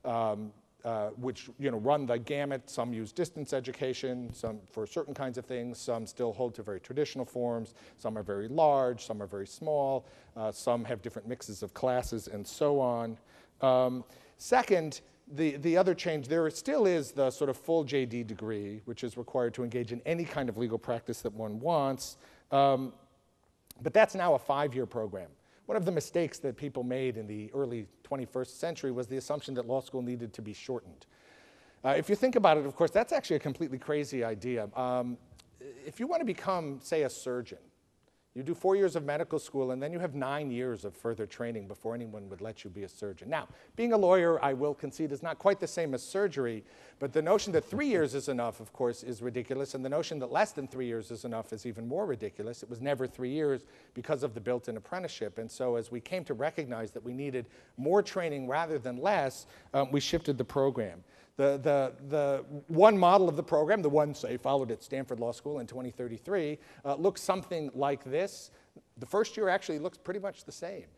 Speaker 4: which run the gamut. Some use distance education, some for certain kinds of things. Some still hold to very traditional forms. Some are very large. Some are very small. Some have different mixes of classes and so on. Second, the other change, there still is the sort of full JD degree, which is required to engage in any kind of legal practice that one wants. But that's now a 5-year program. One of the mistakes that people made in the early 21st century was the assumption that law school needed to be shortened. If you think about it, of course, that's actually a completely crazy idea. If you want to become, say, a surgeon, you do 4 years of medical school, and then you have 9 years of further training before anyone would let you be a surgeon. Now, being a lawyer, I will concede, is not quite the same as surgery, but the notion that 3 years is enough, of course, is ridiculous, and the notion that less than 3 years is enough is even more ridiculous. It was never 3 years because of the built-in apprenticeship, and so as we came to recognize that we needed more training rather than less, we shifted the program. The one model of the program, the one, say, followed at Stanford Law School in 2033, looks something like this. The first year actually looks pretty much the same.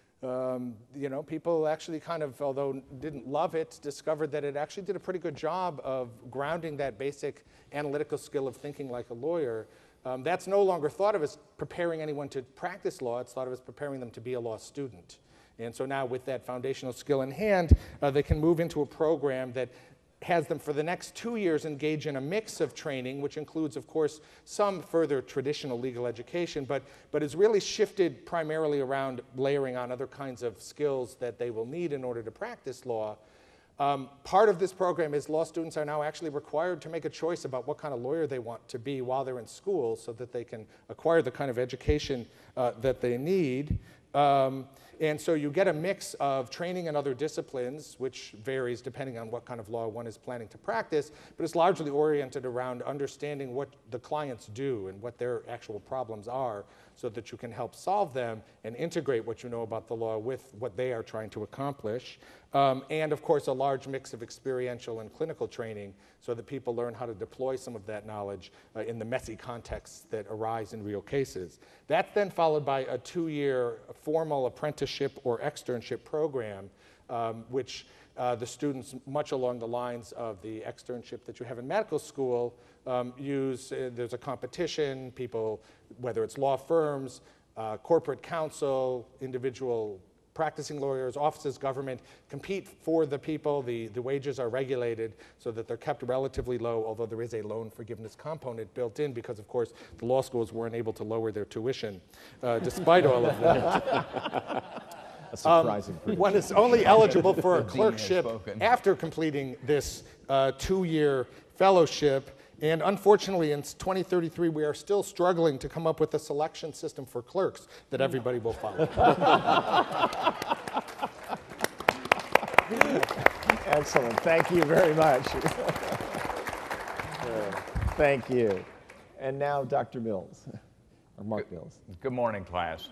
Speaker 4: People actually kind of, although didn't love it, discovered that it actually did a pretty good job of grounding that basic analytical skill of thinking like a lawyer. That's no longer thought of as preparing anyone to practice law. It's thought of as preparing them to be a law student. And so now with that foundational skill in hand, they can move into a program that has them for the next 2 years engage in a mix of training, which includes, of course, some further traditional legal education, but is really shifted primarily around layering on other kinds of skills that they will need in order to practice law. Part of this program is law students are now actually required to make a choice about what kind of lawyer they want to be while they're in school so that they can acquire the kind of education that they need. And so you get a mix of training in other disciplines, which varies depending on what kind of law one is planning to practice, but it's largely oriented around understanding what the clients do and what their actual problems are so that you can help solve them and integrate what you know about the law with what they are trying to accomplish. And of course, a large mix of experiential and clinical training so that people learn how to deploy some of that knowledge in the messy contexts that arise in real cases. That's then followed by a 2-year formal apprenticeship or externship program, which the students, much along the lines of the externship that you have in medical school, use. There's a competition. People, whether it's law firms, corporate counsel, individual practicing lawyers, offices, government, compete for the people. The wages are regulated so that they're kept relatively low, although there is a loan forgiveness component built in because, of course, the law schools weren't able to lower their tuition despite all of that.
Speaker 2: A surprising prediction.
Speaker 4: One is only eligible for a clerkship after completing this 2-year fellowship. And unfortunately, in 2033, we are still struggling to come up with a selection system for clerks that everybody will follow.
Speaker 2: Excellent. Thank you very much. Thank you. And now, Dr. Mills, or Mark Mills.
Speaker 6: Good morning, class.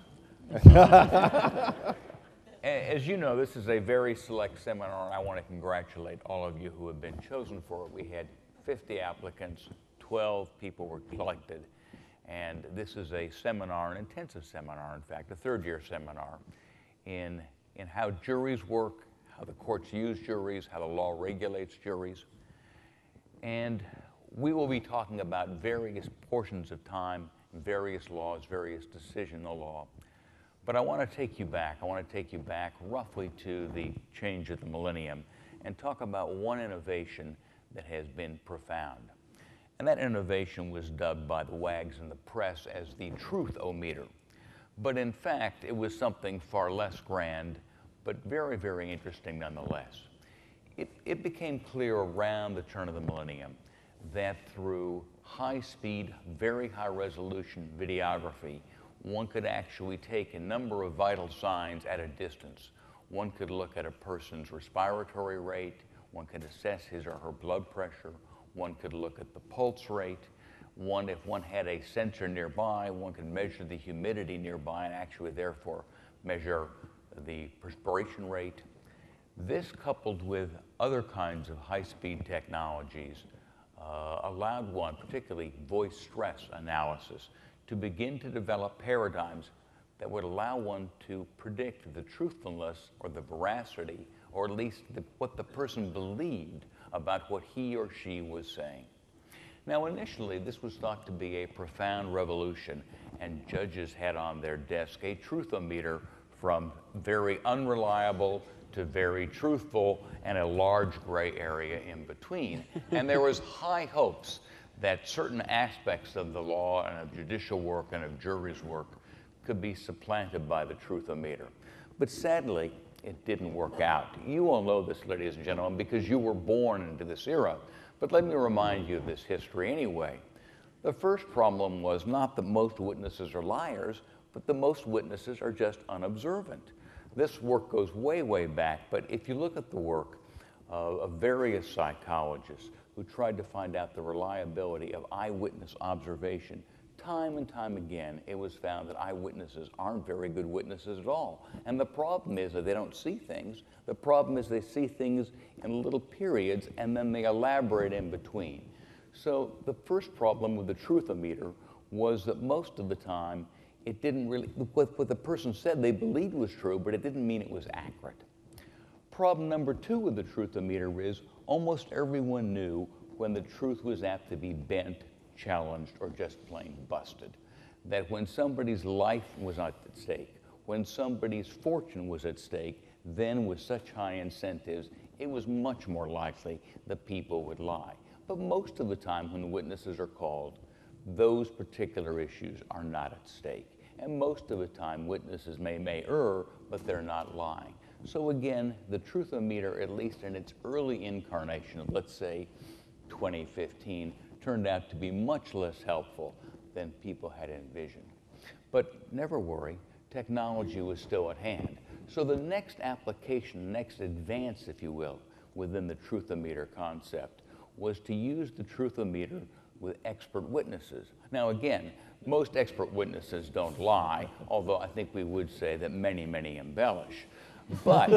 Speaker 6: As you know, this is a very select seminar, and I want to congratulate all of you who have been chosen for it. We had 50 applicants, 12 people were selected, and this is a seminar, an intensive seminar, in fact, a 3rd-year seminar in how juries work, how the courts use juries, how the law regulates juries. And we will be talking about various portions of time, various laws, various decisional law. But I want to take you back. I want to take you back roughly to the change of the millennium and talk about one innovation that has been profound. And that innovation was dubbed by the wags in the press as the truth-o-meter. But in fact, it was something far less grand, but very, very interesting nonetheless. It became clear around the turn of the millennium that through high-speed, very high-resolution videography, one could actually take a number of vital signs at a distance. One could look at a person's respiratory rate, one could assess his or her blood pressure, one could look at the pulse rate, if one had a sensor nearby, one could measure the humidity nearby and actually therefore measure the perspiration rate. This, coupled with other kinds of high-speed technologies, allowed one, particularly voice stress analysis, to begin to develop paradigms that would allow one to predict the truthfulness or the veracity, or at least what the person believed about what he or she was saying. Now, initially, this was thought to be a profound revolution, and judges had on their desk a truthometer from very unreliable to very truthful, and a large gray area in between. And there was high hopes that certain aspects of the law and of judicial work and of jury's work could be supplanted by the truthometer. But sadly, it didn't work out. You all know this, ladies and gentlemen, because you were born into this era. But let me remind you of this history anyway. The first problem was not that most witnesses are liars, but that most witnesses are just unobservant. This work goes way, way back, but if you look at the work of various psychologists who tried to find out the reliability of eyewitness observation, time and time again, it was found that eyewitnesses aren't very good witnesses at all. And the problem is that they don't see things. The problem is they see things in little periods, and then they elaborate in between. So the first problem with the truthometer was that most of the time, it didn't really, what the person said they believed was true, but it didn't mean it was accurate. Problem number two with the truthometer is almost everyone knew when the truth was apt to be bent, challenged, or just plain busted. That when somebody's life was at stake, when somebody's fortune was at stake, then with such high incentives, it was much more likely that people would lie. But most of the time when witnesses are called, those particular issues are not at stake. And most of the time, witnesses may err, but they're not lying. So again, the truthometer, at least in its early incarnation of, let's say, 2015, turned out to be much less helpful than people had envisioned. But never worry, technology was still at hand. So the next application, next advance, if you will, within the truthometer concept was to use the truthometer with expert witnesses. Now again, most expert witnesses don't lie, although I think we would say that many, many embellish. But,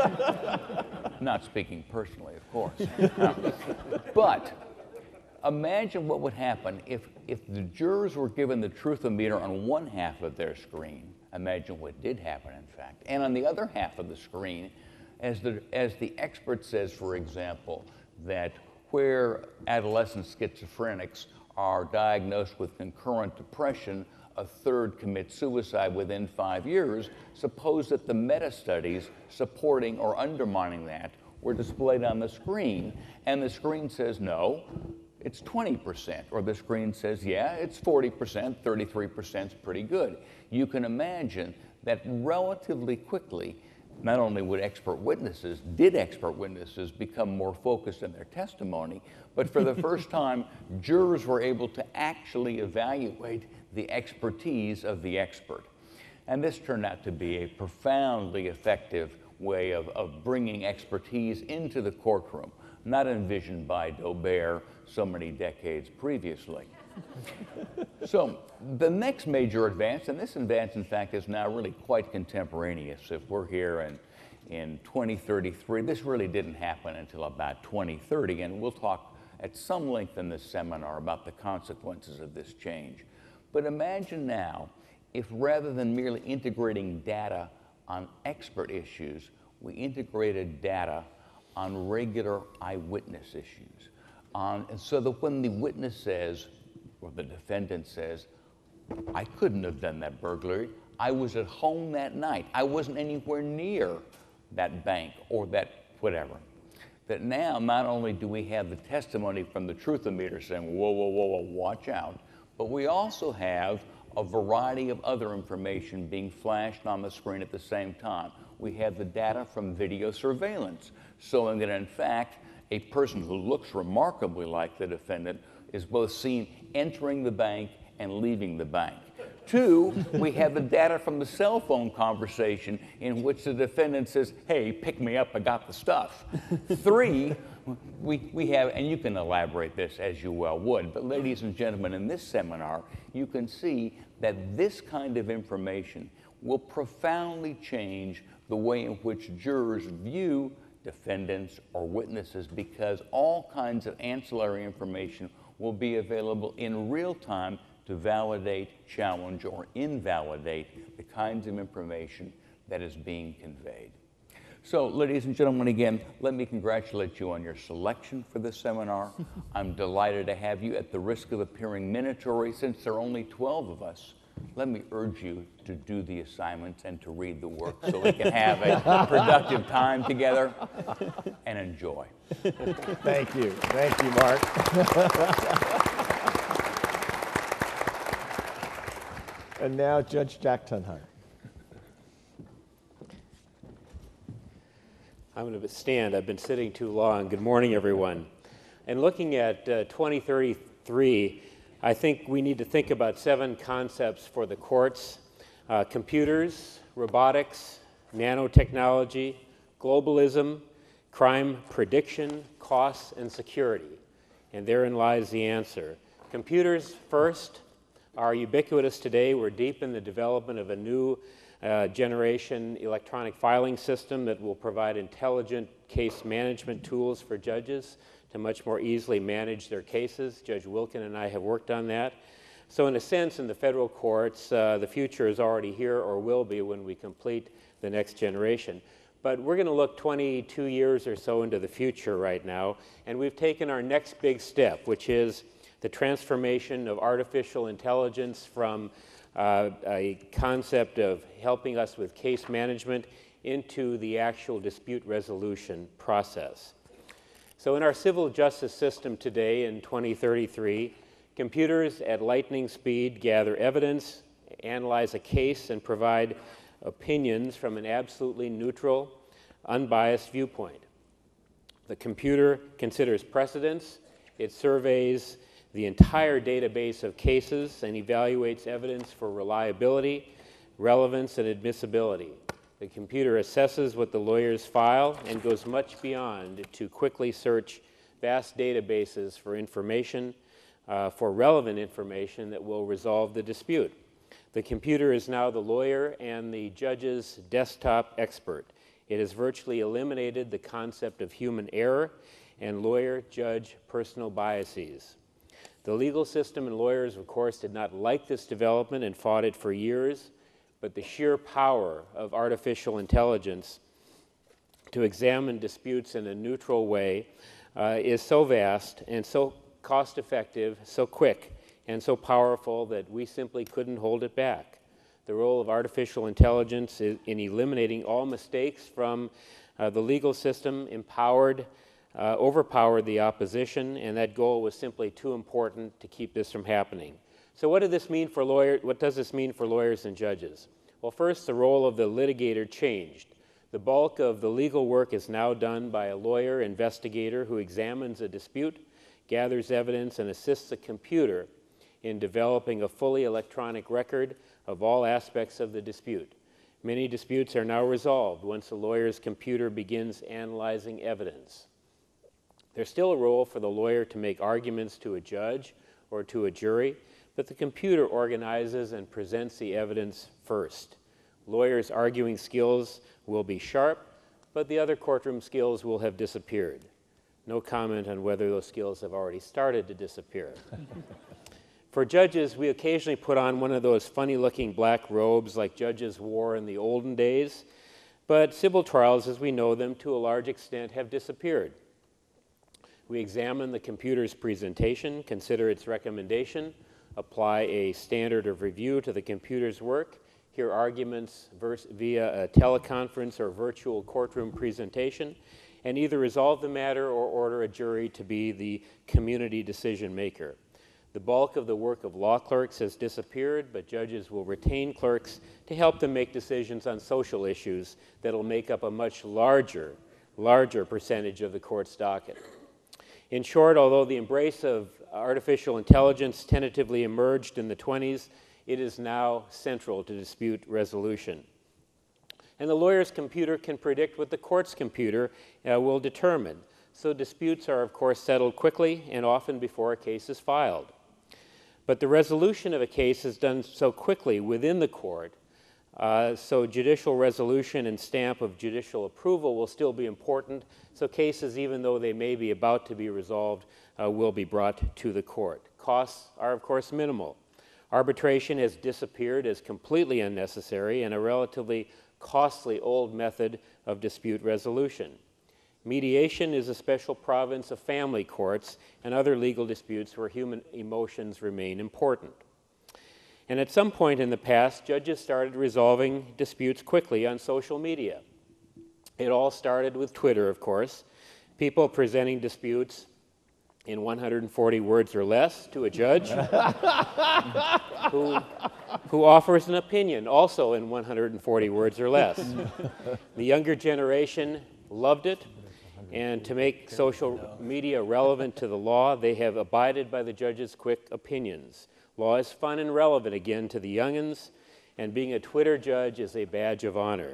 Speaker 6: not speaking personally, of course. But imagine what would happen if the jurors were given the truthometer on one half of their screen. Imagine what did happen, in fact. And on the other half of the screen, as the expert says, for example, that where adolescent schizophrenics are diagnosed with concurrent depression, a third commits suicide within 5 years. Suppose that the meta-studies supporting or undermining that were displayed on the screen, and the screen says, no, it's 20%, or the screen says, yeah, it's 40%, 33% is pretty good. You can imagine that relatively quickly, not only would expert witnesses become more focused in their testimony, but for the first time, jurors were able to actually evaluate the expertise of the expert. And this turned out to be a profoundly effective way of bringing expertise into the courtroom, not envisioned by Daubert so many decades previously. So the next major advance, and this advance in fact is now really quite contemporaneous. If we're here in 2033, this really didn't happen until about 2030, and we'll talk at some length in this seminar about the consequences of this change. But imagine now if rather than merely integrating data on expert issues, we integrated data on regular eyewitness issues. And so that when the witness says, or the defendant says, I couldn't have done that burglary. I was at home that night. I wasn't anywhere near that bank or that whatever. That now not only do we have the testimony from the truthometer saying, whoa, whoa, whoa, whoa, watch out, but we also have a variety of other information being flashed on the screen at the same time. We have the data from video surveillance, showing that in fact, a person who looks remarkably like the defendant is both seen entering the bank and leaving the bank. 2, we have the data from the cell phone conversation in which the defendant says, hey, pick me up, I got the stuff. 3, we have, and you can elaborate this as you well would, but ladies and gentlemen, in this seminar, you can see that this kind of information will profoundly change the way in which jurors view defendants, or witnesses, because all kinds of ancillary information will be available in real time to validate, challenge, or invalidate the kinds of information that is being conveyed. So, ladies and gentlemen, again, let me congratulate you on your selection for this seminar. I'm delighted to have you. At the risk of appearing minatory, since there are only 12 of us, let me urge you to do the assignments and to read the work so we can have a productive time together and enjoy.
Speaker 2: Thank you. Thank you, Mark. And now, Judge Jack Tunheim.
Speaker 7: I'm going to stand. I've been sitting too long. Good morning, everyone. And looking at 2033, I think we need to think about 7 concepts for the courts: computers, robotics, nanotechnology, globalism, crime prediction, costs, and security. And therein lies the answer. Computers first are ubiquitous today. We're deep in the development of a new generation electronic filing system that will provide intelligent case management tools for judges to much more easily manage their cases. Judge Wilkin and I have worked on that. So in a sense, in the federal courts, the future is already here, or will be when we complete the next generation. But we're going to look 22 years or so into the future right now, and we've taken our next big step, which is the transformation of artificial intelligence from a concept of helping us with case management into the actual dispute resolution process. So in our civil justice system today in 2033, computers at lightning speed gather evidence, analyze a case, and provide opinions from an absolutely neutral, unbiased viewpoint. The computer considers precedents, it surveys the entire database of cases and evaluates evidence for reliability, relevance, and admissibility. The computer assesses what the lawyers file and goes much beyond to quickly search vast databases for information, for relevant information that will resolve the dispute. The computer is now the lawyer and the judge's desktop expert. It has virtually eliminated the concept of human error and lawyer-judge personal biases. The legal system and lawyers, of course, did not like this development and fought it for years, but the sheer power of artificial intelligence to examine disputes in a neutral way is so vast and so cost-effective, so quick, and so powerful that we simply couldn't hold it back. The role of artificial intelligence in eliminating all mistakes from the legal system overpowered the opposition, and that goal was simply too important to keep this from happening. So what does this mean for lawyers and judges? Well, first, the role of the litigator changed. The bulk of the legal work is now done by a lawyer investigator who examines a dispute, gathers evidence, and assists a computer in developing a fully electronic record of all aspects of the dispute. Many disputes are now resolved once a lawyer's computer begins analyzing evidence. There's still a role for the lawyer to make arguments to a judge or to a jury, but the computer organizes and presents the evidence first. Lawyers' arguing skills will be sharp, but the other courtroom skills will have disappeared. No comment on whether those skills have already started to disappear. For judges, we occasionally put on one of those funny-looking black robes like judges wore in the olden days, but civil trials, as we know them, to a large extent have disappeared. We examine the computer's presentation, consider its recommendation, apply a standard of review to the computer's work, hear arguments via a teleconference or virtual courtroom presentation, and either resolve the matter or order a jury to be the community decision maker. The bulk of the work of law clerks has disappeared, but judges will retain clerks to help them make decisions on social issues that will make up a much larger percentage of the court's docket. In short, although the embrace of artificial intelligence tentatively emerged in the 20s, it is now central to dispute resolution. And the lawyer's computer can predict what the court's computer will determine. So disputes are, of course, settled quickly and often before a case is filed. But the resolution of a case is done so quickly within the court So judicial resolution and stamp of judicial approval will still be important. So cases, even though they may be about to be resolved, will be brought to the court. Costs are, of course, minimal. Arbitration has disappeared as completely unnecessary and a relatively costly old method of dispute resolution. Mediation is a special province of family courts and other legal disputes where human emotions remain important. And at some point in the past, judges started resolving disputes quickly on social media. It all started with Twitter, of course, people presenting disputes in 140 words or less to a judge who offers an opinion, also in 140 words or less. The younger generation loved it, and to make social media relevant to the law, they have abided by the judge's quick opinions. Law is fun and relevant again to the youngins, and being a Twitter judge is a badge of honor.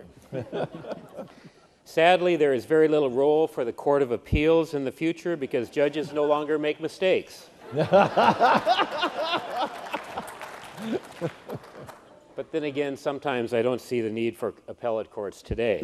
Speaker 7: Sadly, there is very little role for the Court of Appeals in the future because judges no longer make mistakes. But then again, sometimes I don't see the need for appellate courts today.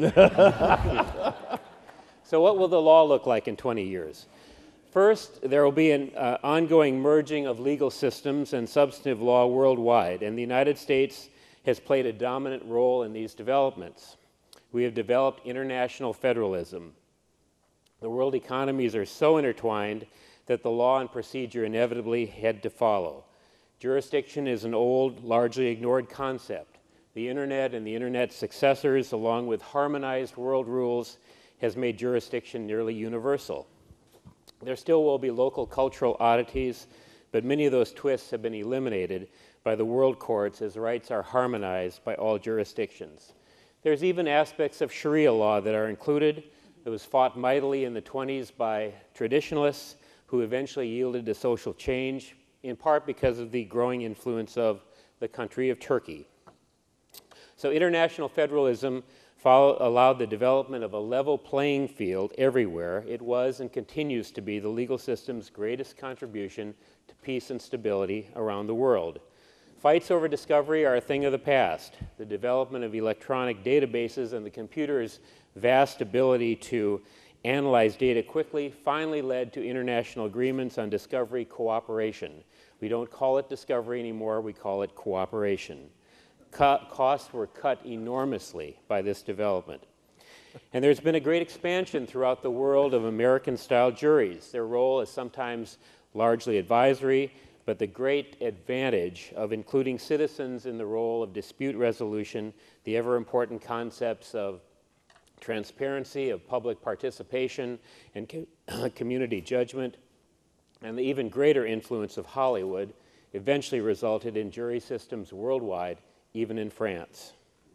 Speaker 7: So what will the law look like in 20 years? First, there will be an ongoing merging of legal systems and substantive law worldwide, and the United States has played a dominant role in these developments. We have developed international federalism. The world economies are so intertwined that the law and procedure inevitably had to follow. Jurisdiction is an old, largely ignored concept. The internet and the internet's successors, along with harmonized world rules, has made jurisdiction nearly universal. There still will be local cultural oddities, but many of those twists have been eliminated by the world courts as rights are harmonized by all jurisdictions. There's even aspects of Sharia law that are included. It was fought mightily in the 20s by traditionalists who eventually yielded to social change, in part because of the growing influence of the country of Turkey. So international federalism allowed the development of a level playing field everywhere. It was and continues to be the legal system's greatest contribution to peace and stability around the world. Fights over discovery are a thing of the past. The development of electronic databases and the computer's vast ability to analyze data quickly finally led to international agreements on discovery cooperation. We don't call it discovery anymore, we call it cooperation. Costs were cut enormously by this development. And there's been a great expansion throughout the world of American-style juries. Their role is sometimes largely advisory, but the great advantage of including citizens in the role of dispute resolution, the ever-important concepts of transparency, of public participation, and community judgment, and the even greater influence of Hollywood eventually resulted in jury systems worldwide, even in France.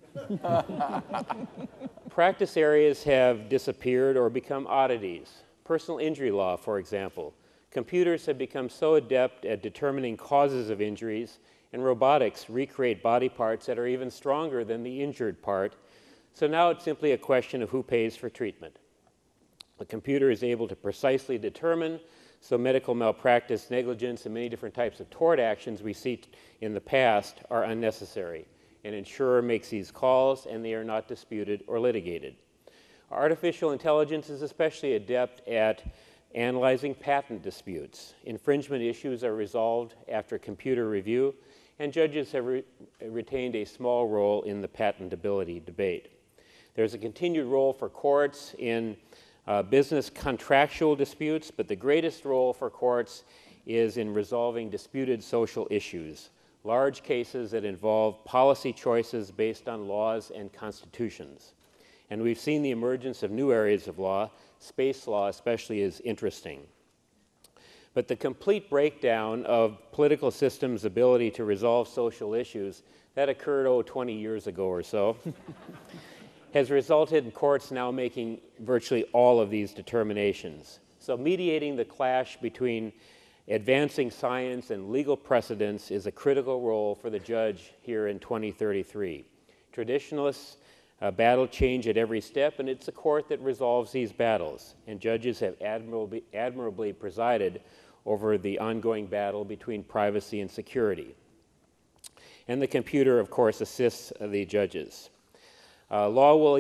Speaker 7: Practice areas have disappeared or become oddities. Personal injury law, for example. Computers have become so adept at determining causes of injuries, and robotics recreate body parts that are even stronger than the injured part. So now it's simply a question of who pays for treatment. The computer is able to precisely determine, so medical malpractice, negligence, and many different types of tort actions we see in the past are unnecessary. An insurer makes these calls, and they are not disputed or litigated. Artificial intelligence is especially adept at analyzing patent disputes. Infringement issues are resolved after computer review, and judges have retained a small role in the patentability debate. There's a continued role for courts in business contractual disputes, but the greatest role for courts is in resolving disputed social issues, large cases that involve policy choices based on laws and constitutions. And we've seen the emergence of new areas of law. Space law especially is interesting. But the complete breakdown of political systems' ability to resolve social issues, that occurred, 20 years ago or so, has resulted in courts now making virtually all of these determinations. So mediating the clash between advancing science and legal precedents is a critical role for the judge here in 2033. Traditionalists battle change at every step, and it's the court that resolves these battles. And judges have admirably presided over the ongoing battle between privacy and security. and the computer, of course, assists the judges. Law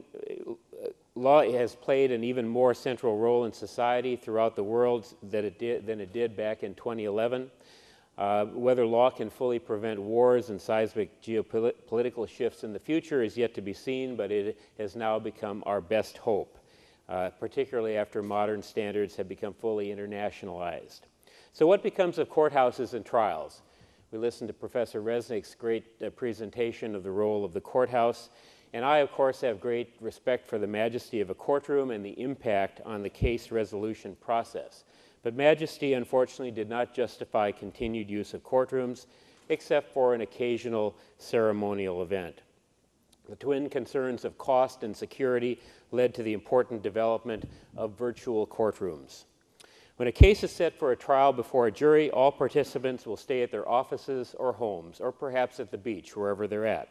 Speaker 7: has played an even more central role in society throughout the world than it did back in 2011. Whether law can fully prevent wars and seismic geopolitical shifts in the future is yet to be seen, but it has now become our best hope, particularly after modern standards have become fully internationalized. So what becomes of courthouses and trials? We listened to Professor Resnick's great presentation of the role of the courthouse, and I, of course, have great respect for the majesty of a courtroom and the impact on the case resolution process. But majesty, unfortunately, did not justify continued use of courtrooms, except for an occasional ceremonial event. The twin concerns of cost and security led to the important development of virtual courtrooms. When a case is set for a trial before a jury, all participants will stay at their offices or homes, or perhaps at the beach, wherever they're at.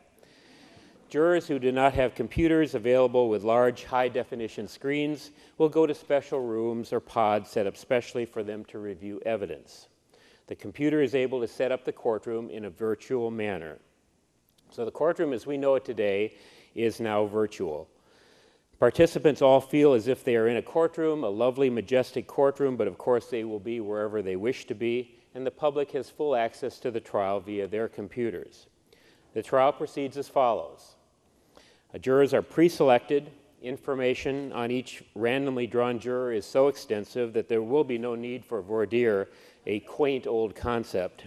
Speaker 7: Jurors who do not have computers available with large, high-definition screens will go to special rooms or pods set up specially for them to review evidence. The computer is able to set up the courtroom in a virtual manner. So the courtroom as we know it today is now virtual. Participants all feel as if they are in a courtroom, a lovely, majestic courtroom, but of course they will be wherever they wish to be, and the public has full access to the trial via their computers. The trial proceeds as follows. Jurors are pre-selected. Information on each randomly drawn juror is so extensive that there will be no need for voir dire, a quaint old concept.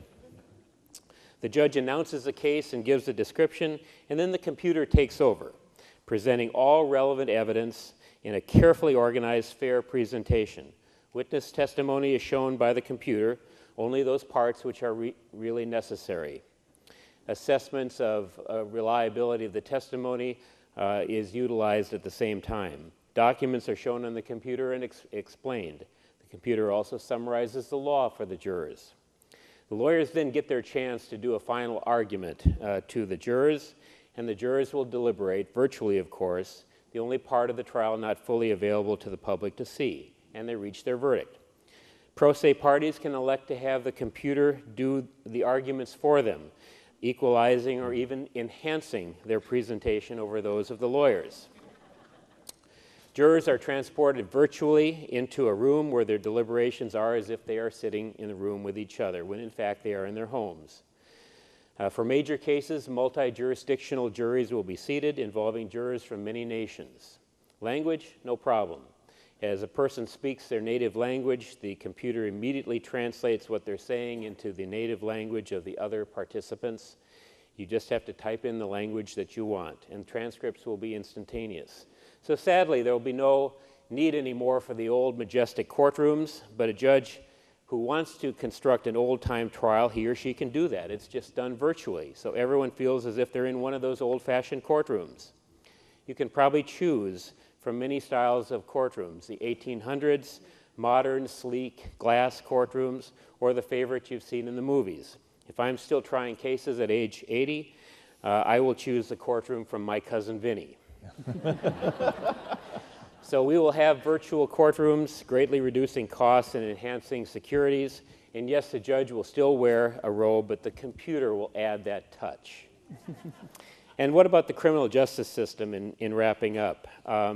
Speaker 7: The judge announces the case and gives a description, and then the computer takes over, presenting all relevant evidence in a carefully organized, fair presentation. Witness testimony is shown by the computer, only those parts which are really necessary. Assessments of reliability of the testimony is utilized at the same time. Documents are shown on the computer and explained. The computer also summarizes the law for the jurors. The lawyers then get their chance to do a final argument to the jurors, and the jurors will deliberate, virtually of course, the only part of the trial not fully available to the public to see, and they reach their verdict. Pro se parties can elect to have the computer do the arguments for them, equalizing or even enhancing their presentation over those of the lawyers. Jurors are transported virtually into a room where their deliberations are as if they are sitting in the room with each other, when in fact they are in their homes. For major cases, multi-jurisdictional juries will be seated, involving jurors from many nations. Language, no problem. As a person speaks their native language, the computer immediately translates what they're saying into the native language of the other participants. You just have to type in the language that you want, and transcripts will be instantaneous. So sadly, there will be no need anymore for the old majestic courtrooms, but a judge who wants to construct an old-time trial, he or she can do that. It's just done virtually, so everyone feels as if they're in one of those old-fashioned courtrooms. You can probably choose from many styles of courtrooms, the 1800s, modern, sleek, glass courtrooms, or the favorite you've seen in the movies. If I'm still trying cases at age 80, I will choose the courtroom from My Cousin Vinny. So we will have virtual courtrooms, greatly reducing costs and enhancing securities. And yes, the judge will still wear a robe, but the computer will add that touch. And what about the criminal justice system in wrapping up?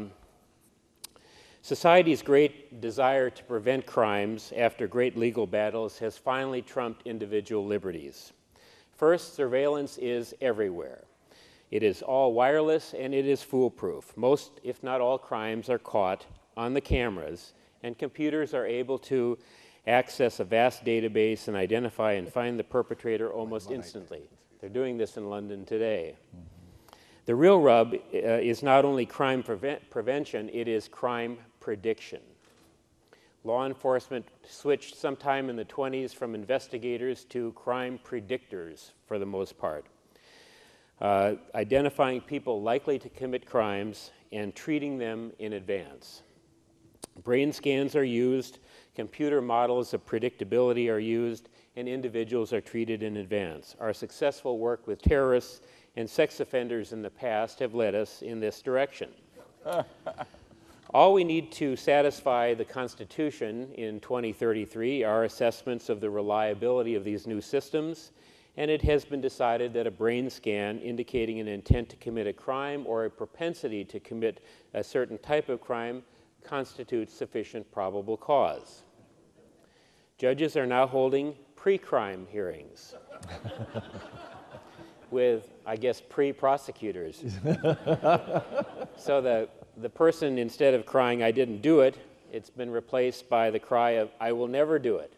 Speaker 7: Society's great desire to prevent crimes after great legal battles has finally trumped individual liberties. First, surveillance is everywhere. It is all wireless and it is foolproof. Most, if not all, crimes are caught on the cameras, and computers are able to access a vast database and identify and find the perpetrator almost instantly. They're doing this in London today. The real rub is not only crime prevention, it is crime prediction. Law enforcement switched sometime in the 20s from investigators to crime predictors for the most part. Identifying people likely to commit crimes and treating them in advance. Brain scans are used, computer models of predictability are used, and individuals are treated in advance. Our successful work with terrorists and sex offenders in the past have led us in this direction. All we need to satisfy the Constitution in 2033 are assessments of the reliability of these new systems and it has been decided that a brain scan indicating an intent to commit a crime or a propensity to commit a certain type of crime constitutes sufficient probable cause. Judges are now holding pre-crime hearings with, I guess, pre-prosecutors. So the person, instead of crying, "I didn't do it," it's been replaced by the cry of, "I will never do it."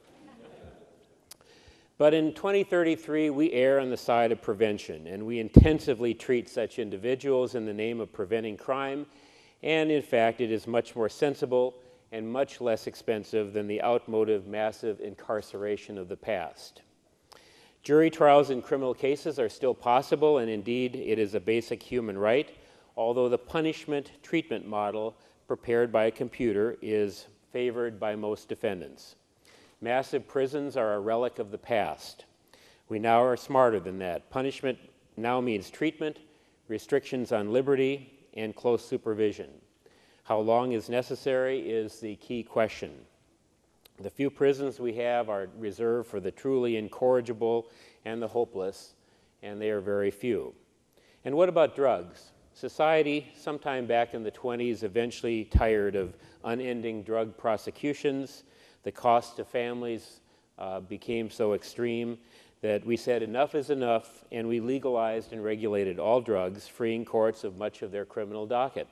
Speaker 7: But in 2033, we err on the side of prevention, and we intensively treat such individuals in the name of preventing crime, and in fact, it is much more sensible and much less expensive than the outmoded massive incarceration of the past. Jury trials in criminal cases are still possible, and indeed, it is a basic human right, although the punishment treatment model prepared by a computer is favored by most defendants. Massive prisons are a relic of the past. We now are smarter than that. Punishment now means treatment, restrictions on liberty, and close supervision. How long is necessary is the key question. The few prisons we have are reserved for the truly incorrigible and the hopeless, and they are very few. And what about drugs? Society, sometime back in the 20s, eventually tired of unending drug prosecutions. The cost to families became so extreme that we said enough is enough, and we legalized and regulated all drugs, freeing courts of much of their criminal docket.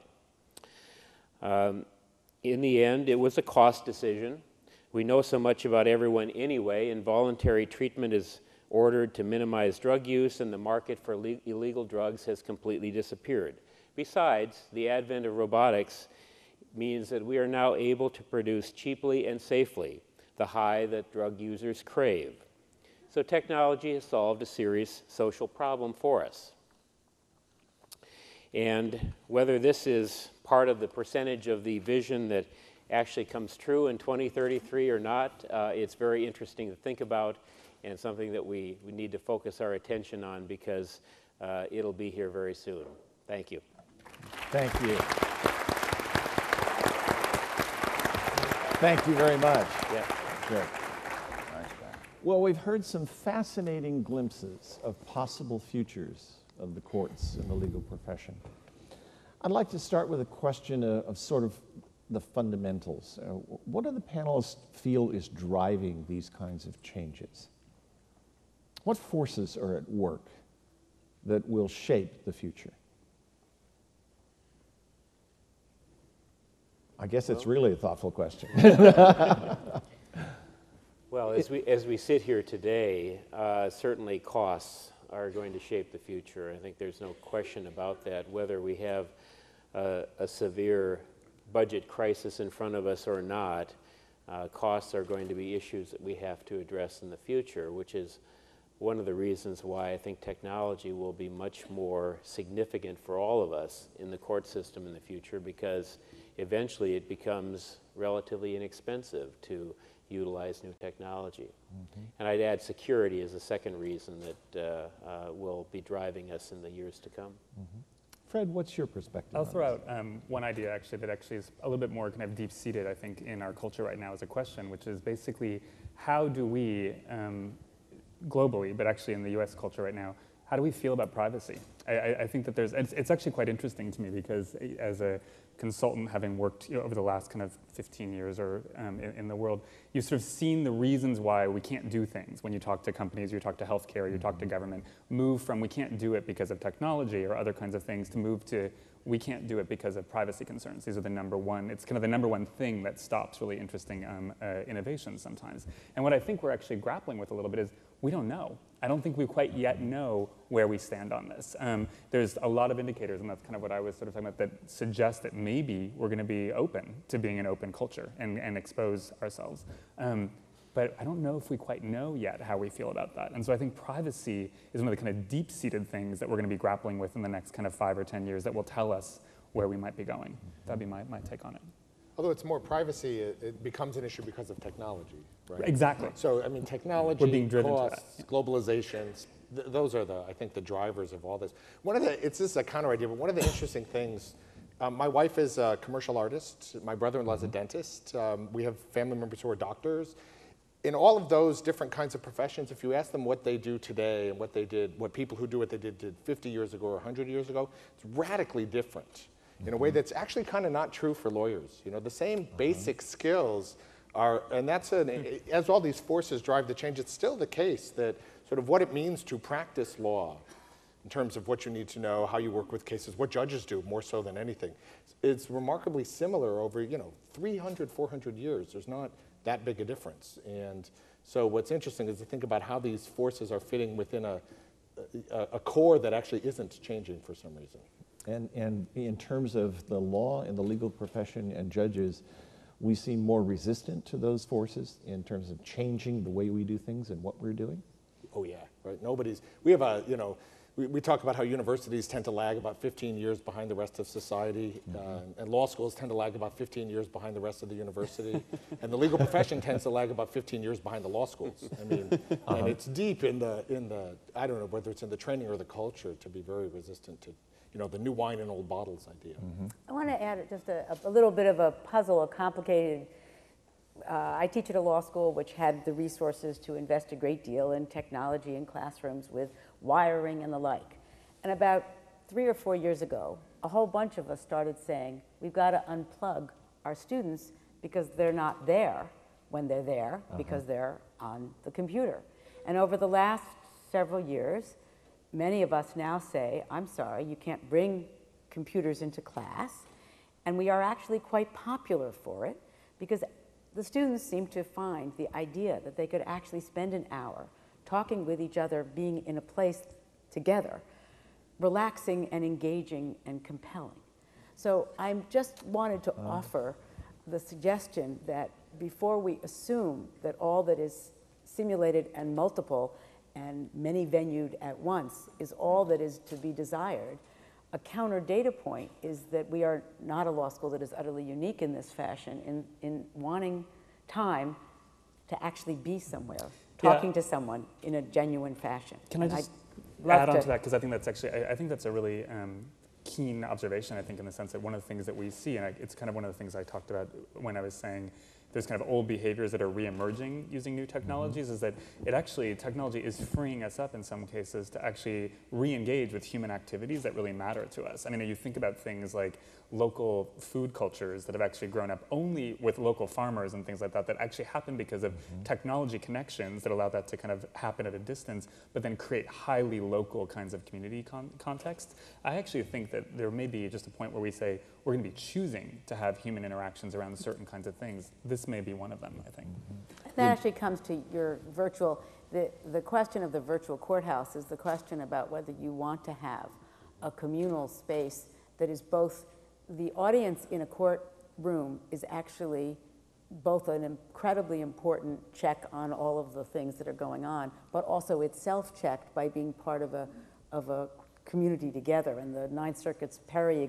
Speaker 7: In the end, it was a cost decision. We know so much about everyone anyway, and voluntary treatment is ordered to minimize drug use, and the market for illegal drugs has completely disappeared. Besides, the advent of robotics means that we are now able to produce cheaply and safely the high that drug users crave. So technology has solved a serious social problem for us. And whether this is part of the percentage of the vision that actually comes true in 2033 or not, it's very interesting to think about, and something that we need to focus our attention on, because it'll be here very soon. Thank you.
Speaker 2: Thank you. Thank you very much.
Speaker 7: Yeah.
Speaker 2: Sure. Well, we've heard some fascinating glimpses of possible futures of the courts and the legal profession. I'd like to start with a question of sort of the fundamentals. What do the panelists feel is driving these kinds of changes? What forces are at work that will shape the future? I guess it's really a thoughtful question.
Speaker 7: Well, as we sit here today, certainly costs are going to shape the future. I think there's no question about that. Whether we have a severe budget crisis in front of us or not, costs are going to be issues that we have to address in the future, which is one of the reasons why I think technology will be much more significant for all of us in the court system in the future, because eventually it becomes relatively inexpensive to utilize new technology. Mm-hmm. And I'd add security as a second reason that will be driving us in the years to come.
Speaker 2: Mm-hmm. Fred, what's your perspective?
Speaker 3: I'll throw out one idea actually that actually is a little bit more kind of deep-seated, I think, in our culture right now as a question, which is basically how do we, globally, but actually in the US culture right now, how do we feel about privacy? I think that it's actually quite interesting to me, because as a consultant, having worked over the last kind of 15 years or in the world, you've sort of seen the reasons why we can't do things. When you talk to companies, you talk to healthcare, you talk to government, move from we can't do it because of technology or other kinds of things to move to we can't do it because of privacy concerns. These are the number one, it's kind of the number one thing that stops really interesting innovations sometimes. And what I think we're actually grappling with a little bit is we don't know. I don't think we quite yet know where we stand on this. There's a lot of indicators, and that's kind of what I was sort of talking about, that suggest that maybe we're going to be open to being an open culture and expose ourselves. But I don't know if we quite know yet how we feel about that. And so I think privacy is one of the kind of deep-seated things that we're going to be grappling with in the next kind of 5 or 10 years that will tell us where we might be going. That'd be my take on it.
Speaker 4: Although it's more privacy, it becomes an issue because of technology, right?
Speaker 3: Exactly.
Speaker 4: So, I mean, technology,
Speaker 3: we're being driven
Speaker 4: costs,
Speaker 3: to that.
Speaker 4: globalizations, those are I think the drivers of all this. This is a counter idea, but one of the interesting things, my wife is a commercial artist, my brother-in-law is a dentist, we have family members who are doctors. in all of those different kinds of professions, if you ask them what they do today and what they did, what people who do what they did 50 years ago or 100 years ago, it's radically different in a way that's actually kind of not true for lawyers. You know, the same basic skills are, and that's as all these forces drive the change, it's still the case that sort of what it means to practice law in terms of what you need to know, how you work with cases, what judges do more so than anything. It's remarkably similar over, 300, 400 years. There's not that big a difference. And so what's interesting is to think about how these forces are fitting within a core that actually isn't changing for some reason.
Speaker 2: And in terms of the law and the legal profession and judges, we seem more resistant to those forces in terms of changing the way we do things and what we're doing?
Speaker 4: Oh yeah, right. We have a, we talk about how universities tend to lag about 15 years behind the rest of society, and law schools tend to lag about 15 years behind the rest of the university, and the legal profession tends to lag about 15 years behind the law schools. I mean, and it's deep in the, I don't know whether it's in the training or the culture to be very resistant to, the new wine in old bottles idea.
Speaker 5: I want to add just a little bit of a puzzle, a complicated. I teach at a law school which had the resources to invest a great deal in technology in classrooms with wiring and the like. And about 3 or 4 years ago, a whole bunch of us started saying, we've got to unplug our students because they're not there when they're there, because they're on the computer. And over the last several years, many of us now say, I'm sorry, you can't bring computers into class. And we are actually quite popular for it because the students seem to find the idea that they could actually spend an hour talking with each other, being in a place together, relaxing and engaging and compelling. So I just wanted to offer the suggestion that before we assume that all that is simulated and multiple and many venued at once is all that is to be desired, a counter data point is that we are not a law school that is utterly unique in this fashion in wanting time to actually be somewhere, talking to someone in a genuine fashion.
Speaker 3: Can I just add on to that? Because I think that's actually, I think that's a really keen observation, I think, in the sense that one of the things that we see, and it's kind of one of the things I talked about when I was saying there's kind of old behaviors that are re-emerging using new technologies, is that technology is freeing us up in some cases to actually re-engage with human activities that really matter to us. I mean, you think about things like local food cultures that have actually grown up only with local farmers and things like that actually happen because of technology connections that allow that to kind of happen at a distance, but then create highly local kinds of community context. I actually think that there may be just a point where we say, we're going to be choosing to have human interactions around certain kinds of things. This may be one of them, I think.
Speaker 5: That actually comes to your virtual, the question of the virtual courthouse is the question about whether you want to have a communal space that is both, the audience in a courtroom is actually both an incredibly important check on all of the things that are going on, but also it's self-checked by being part of a community together. And the Ninth Circuit's Perry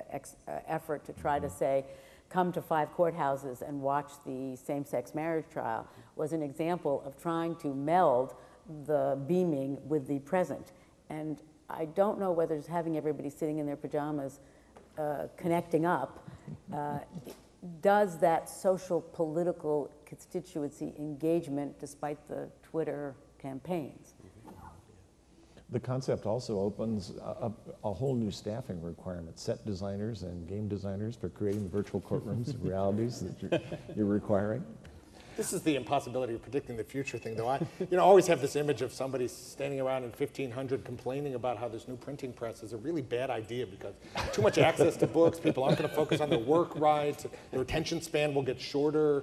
Speaker 5: effort to try to say, come to 5 courthouses and watch the same-sex marriage trial was an example of trying to meld the beaming with the present. And I don't know whether just having everybody sitting in their pajamas connecting up does that social political constituency engagement despite the Twitter campaigns.
Speaker 2: The concept also opens a whole new staffing requirement, set designers and game designers for creating the virtual courtrooms and realities that you're requiring.
Speaker 4: This is the impossibility of predicting the future thing, though. I always have this image of somebody standing around in 1500 complaining about how this new printing press is a really bad idea because too much access to books, people aren't going to focus on their work right, their attention span will get shorter,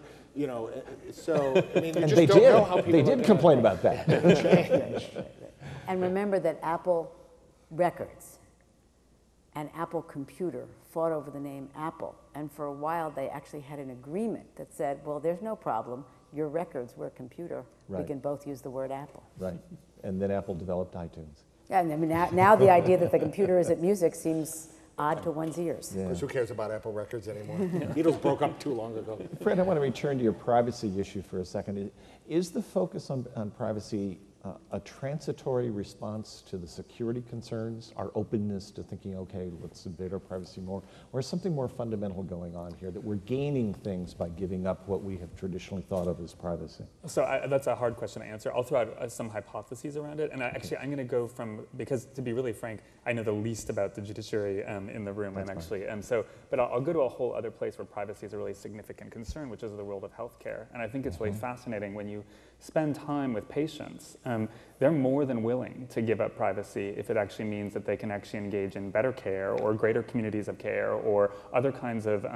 Speaker 4: so, I mean, you just don't know how people
Speaker 2: They did complain about that.
Speaker 4: change.
Speaker 5: And remember that Apple Records and Apple Computer fought over the name Apple. And for a while, they actually had an agreement that said, well, there's no problem. Your records, we're a computer.
Speaker 2: Right.
Speaker 5: We can both use the word Apple.
Speaker 2: Right. And then Apple developed iTunes.
Speaker 5: Yeah, and I mean, now the idea that the computer is at music seems odd to one's ears.
Speaker 2: Yeah.
Speaker 4: Because who cares about Apple Records anymore? Beatles broke up too long ago.
Speaker 2: Fred, I want to return to your privacy issue for a second. Is the focus on privacy a transitory response to the security concerns, our openness to thinking, okay, let's invade our privacy more, or is something more fundamental going on here, that we're gaining things by giving up what we have traditionally thought of as privacy?
Speaker 3: So that's a hard question to answer. I'll throw out some hypotheses around it. And actually, I'm going to go from, because to be really frank, I know the least about the judiciary in the room.
Speaker 2: That's
Speaker 3: I'm actually, but I'll go to a whole other place where privacy is a really significant concern, which is the world of healthcare. And I think it's really fascinating when you spend time with patients. They're more than willing to give up privacy if it actually means that they can actually engage in better care or greater communities of care or other kinds of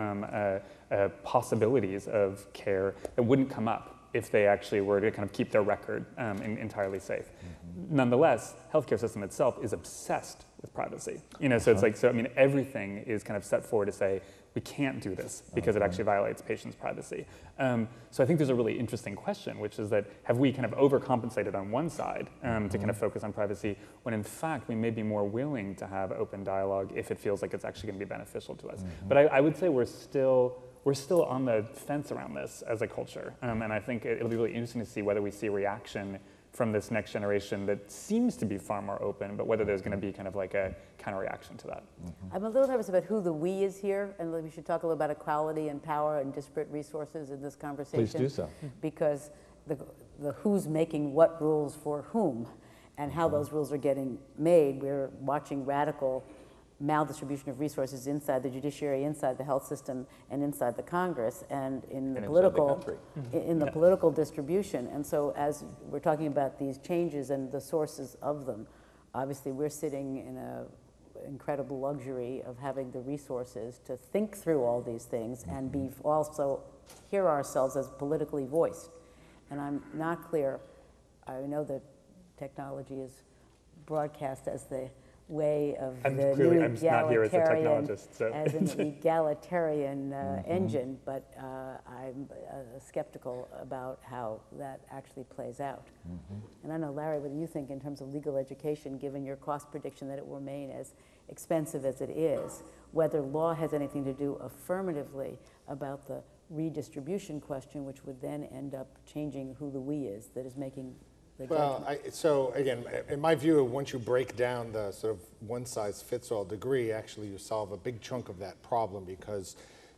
Speaker 3: possibilities of care that wouldn't come up if they actually were to kind of keep their record entirely safe. Nonetheless, healthcare system itself is obsessed with privacy. So it's like, so I mean, everything is kind of set forward to say, we can't do this because it actually violates patients' privacy. So I think there's a really interesting question, which is that have we kind of overcompensated on one side to kind of focus on privacy, when in fact we may be more willing to have open dialogue if it feels like it's actually going to be beneficial to us. But I would say we're still on the fence around this as a culture. And I think it'll be really interesting to see whether we see a reaction from this next generation that seems to be far more open, but whether there's going to be kind of like a counter reaction to that.
Speaker 5: I'm a little nervous about who the we is here, and we should talk a little about equality and power and disparate resources in this conversation.
Speaker 2: Please do so.
Speaker 5: Because the who's making what rules for whom and how those rules are getting made. We're watching radical maldistribution of resources inside the judiciary, inside the health system, and inside the Congress, and in the political, in the political distribution. And so as we're talking about these changes and the sources of them, obviously we're sitting in a incredible luxury of having the resources to think through all these things and be also hear ourselves as politically voiced. And I'm not clear, I know that technology is broadcast as the way of the new egalitarian, as an egalitarian engine, but I'm skeptical about how that actually plays out. And I know, Larry, what do you think in terms of legal education, given your cost prediction that it will remain as expensive as it is, whether law has anything to do affirmatively about the redistribution question, which would then end up changing who the we is that is making the judgment?
Speaker 4: So again, in my view, once you break down the sort of one-size-fits-all degree, actually you solve a big chunk of that problem, because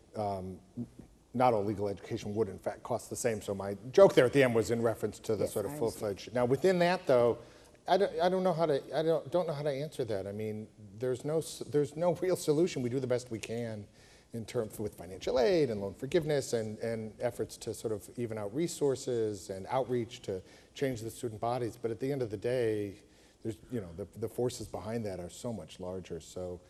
Speaker 4: not all legal education would in fact cost the same. So my joke there at the end was in reference to the sort of full-fledged. Now within that though, I don't know how to answer that. I mean, there's no real solution. We do the best we can in terms with financial aid and loan forgiveness and efforts to sort of even out resources and outreach to change the student bodies. But at the end of the day, there's, the forces behind that are so much larger. So,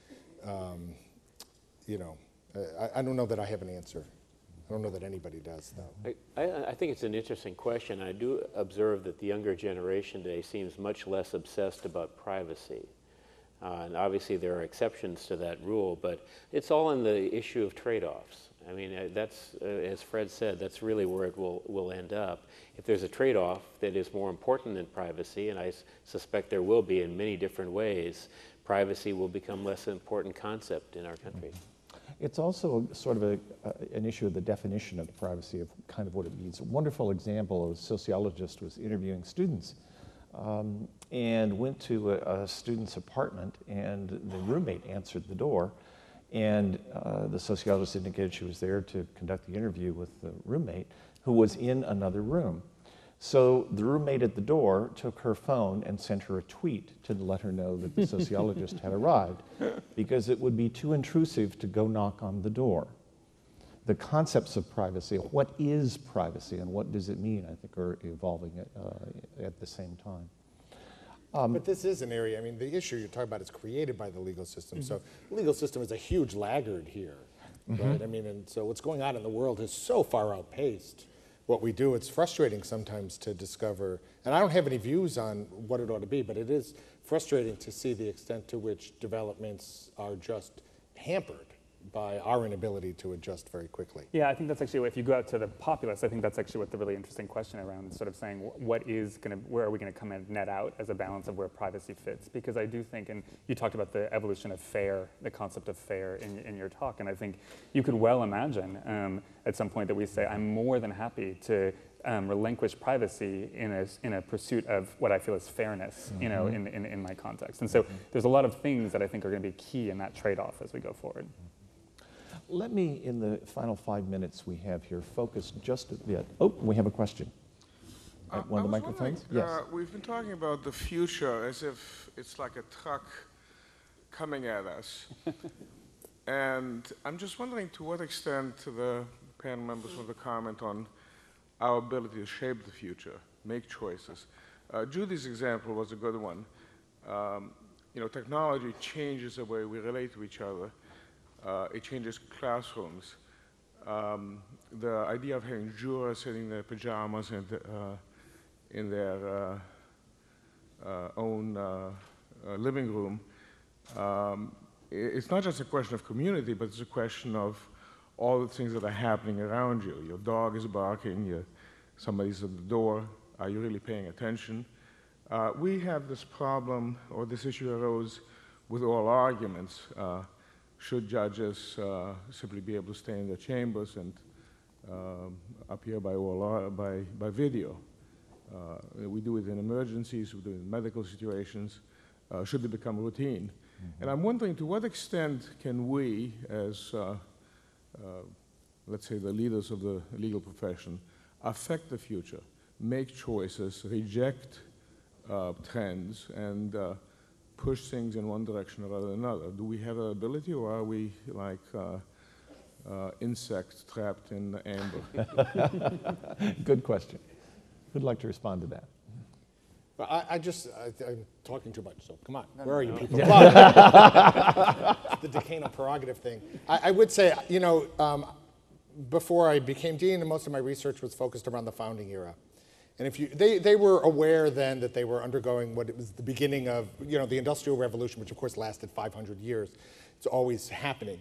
Speaker 4: I don't know that I have an answer. I don't know that anybody does, though.
Speaker 7: I think it's an interesting question. I do observe that the younger generation today seems much less obsessed about privacy. And obviously there are exceptions to that rule, but it's all in the issue of trade-offs. I mean, that's, as Fred said, that's really where it will end up. If there's a trade-off that is more important than privacy, and I suspect there will be in many different ways, privacy will become less important concept in our country.
Speaker 2: It's also sort of an issue of the definition of privacy, of kind of what it means. A wonderful example, a sociologist was interviewing students and went to a student's apartment, and the roommate answered the door, and the sociologist indicated she was there to conduct the interview with the roommate, who was in another room. So the roommate at the door took her phone and sent her a tweet to let her know that the sociologist had arrived, because it would be too intrusive to go knock on the door. The concepts of privacy, what is privacy and what does it mean, I think are evolving at the same time.
Speaker 4: But this is an area, I mean, the issue you're talking about is created by the legal system. So the legal system is a huge laggard here, right? I mean, and so what's going on in the world has so far outpaced what we do. It's frustrating sometimes to discover, and I don't have any views on what it ought to be, but it is frustrating to see the extent to which developments are just hampered by our inability to adjust very quickly.
Speaker 3: Yeah, I think that's actually, if you go out to the populace, I think that's actually what the really interesting question around sort of saying where are we going to come in net out as a balance of where privacy fits? Because I do think, and you talked about the evolution of fair, the concept of fair in your talk, and I think you could well imagine at some point that we say, I'm more than happy to relinquish privacy in a pursuit of what I feel is fairness, you know, in my context. And so there's a lot of things that I think are going to be key in that trade-off as we go forward.
Speaker 2: Let me, in the final 5 minutes we have here, focus just a bit. Oh, we have a question. At one of the microphones? Yes.
Speaker 8: We've been talking about the future as if it's like a truck coming at us. And I'm just wondering to what extent the panel members want to comment on our ability to shape the future, make choices. Judy's example was a good one. You know, technology changes the way we relate to each other. It changes classrooms. The idea of having jurors sitting in their pajamas and in their own living room, it's not just a question of community, but it's a question of all the things that are happening around you. Your dog is barking, somebody's at the door, are you really paying attention? We have this problem, or this issue arose with oral arguments. Should judges simply be able to stay in their chambers and appear by video? We do it in emergencies, we do it in medical situations. Should it become routine? And I'm wondering to what extent can we, as let's say the leaders of the legal profession, affect the future, make choices, reject trends, and push things in one direction or another? Do we have that ability, or are we like insects trapped in amber?
Speaker 2: Good question. Who'd like to respond to that?
Speaker 4: Well, I'm talking too much, so come on. Where are you people?
Speaker 2: Yeah.
Speaker 4: The decanal prerogative thing. I would say, you know, before I became dean, most of my research was focused around the founding era. And if they were aware then that they were undergoing what it was the beginning of, you know, the Industrial Revolution, which of course lasted 500 years. It's always happening.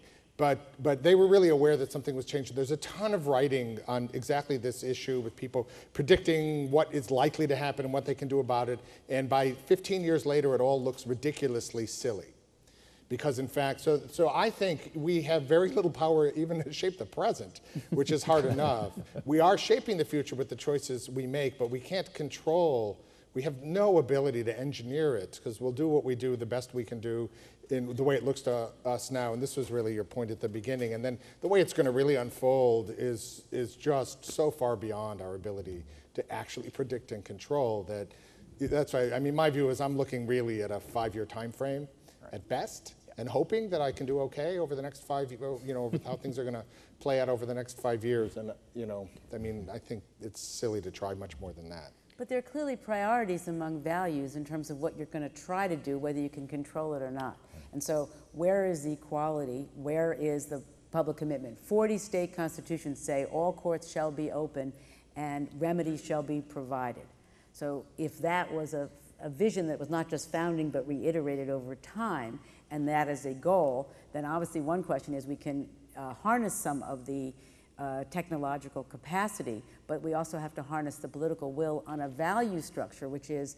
Speaker 4: But they were really aware that something was changing. There's a ton of writing on exactly this issue with people predicting what is likely to happen and what they can do about it. And by 15 years later, it all looks ridiculously silly. Because in fact, so I think we have very little power even to shape the present, which is hard enough. We are shaping the future with the choices we make, but we can't control, we have no ability to engineer it, because we'll do what we do the best we can do in the way it looks to us now. And this was really your point at the beginning. And then the way it's going to really unfold is just so far beyond our ability to actually predict and control that's why, I mean, my view is I'm looking really at a 5-year time frame at best, and hoping that I can do okay over the next 5 years, you know, with how things are going to play out over the next 5 years. And, you know, I mean, I think it's silly to try much more than that.
Speaker 5: But there are clearly priorities among values in terms of what you're going to try to do, whether you can control it or not. And so where is the equality? Where is the public commitment? 40 state constitutions say all courts shall be open and remedies shall be provided. So if that was a vision that was not just founding but reiterated over time, and that is a goal, then obviously one question is we can harness some of the technological capacity, but we also have to harness the political will on a value structure, which is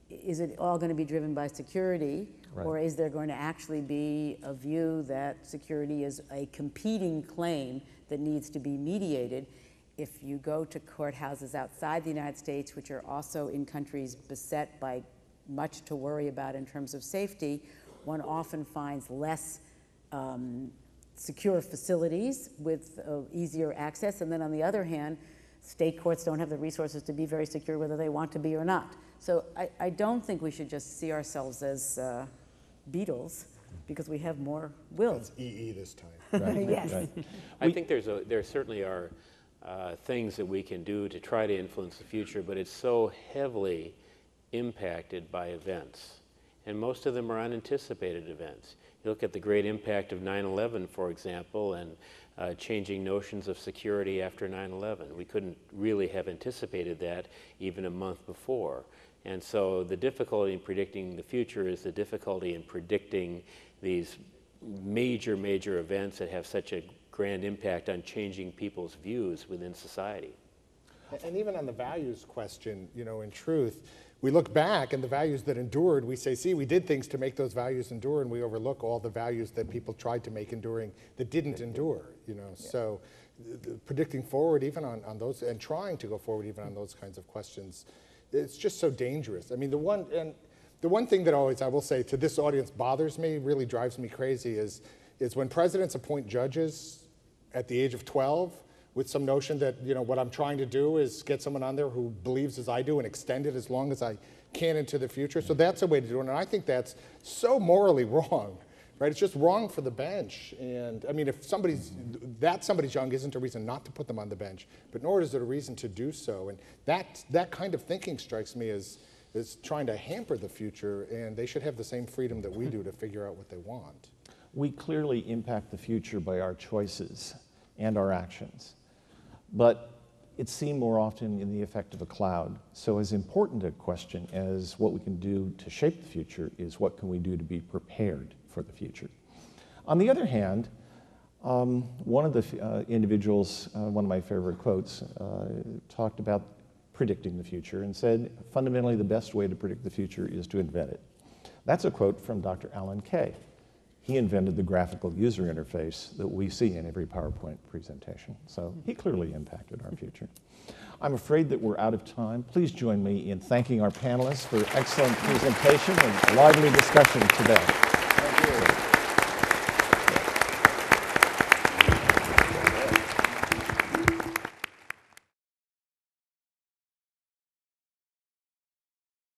Speaker 5: it all going to be driven by security, right, or is there going to actually be a view that security is a competing claim that needs to be mediated? If you go to courthouses outside the United States, which are also in countries beset by much to worry about in terms of safety, one often finds less secure facilities with easier access. And then on the other hand, state courts don't have the resources to be very secure whether they want to be or not. So I don't think we should just see ourselves as beetles because we have more will.
Speaker 4: It's EE this time.
Speaker 2: Right.
Speaker 5: Yes.
Speaker 2: Right.
Speaker 7: I think there certainly are things that we can do to try to influence the future, but it's so heavily impacted by events. And most of them are unanticipated events. You look at the great impact of 9/11, for example, and changing notions of security after 9/11. We couldn't really have anticipated that even a month before. And so the difficulty in predicting the future is the difficulty in predicting these major, major events that have such a grand impact on changing people's views within society.
Speaker 4: And even on the values question, you know, in truth, we look back and the values that endured, we say, see, we did things to make those values endure, and we overlook all the values that people tried to make enduring that didn't endure, you know. Yeah. So predicting forward even on those, and trying to go forward even on those kinds of questions, it's just so dangerous. I mean, the one thing that always, I will say, to this audience bothers me, really drives me crazy, is when presidents appoint judges at the age of 12 with some notion that, you know, what I'm trying to do is get someone on there who believes as I do and extend it as long as I can into the future. So that's a way to do it, and I think that's so morally wrong, right? It's just wrong for the bench. And I mean, if somebody's young isn't a reason not to put them on the bench, but nor is it a reason to do so. And that kind of thinking strikes me as trying to hamper the future, and they should have the same freedom that we do to figure out what they want.
Speaker 2: We clearly impact the future by our choices and our actions, but it's seen more often in the effect of a cloud. So as important a question as what we can do to shape the future is what can we do to be prepared for the future. On the other hand, one of the individuals, one of my favorite quotes, talked about predicting the future and said, fundamentally, the best way to predict the future is to invent it. That's a quote from Dr. Alan Kay. He invented the graphical user interface that we see in every PowerPoint presentation. So he clearly impacted our future. I'm afraid that we're out of time. Please join me in thanking our panelists for excellent presentation and lively discussion today.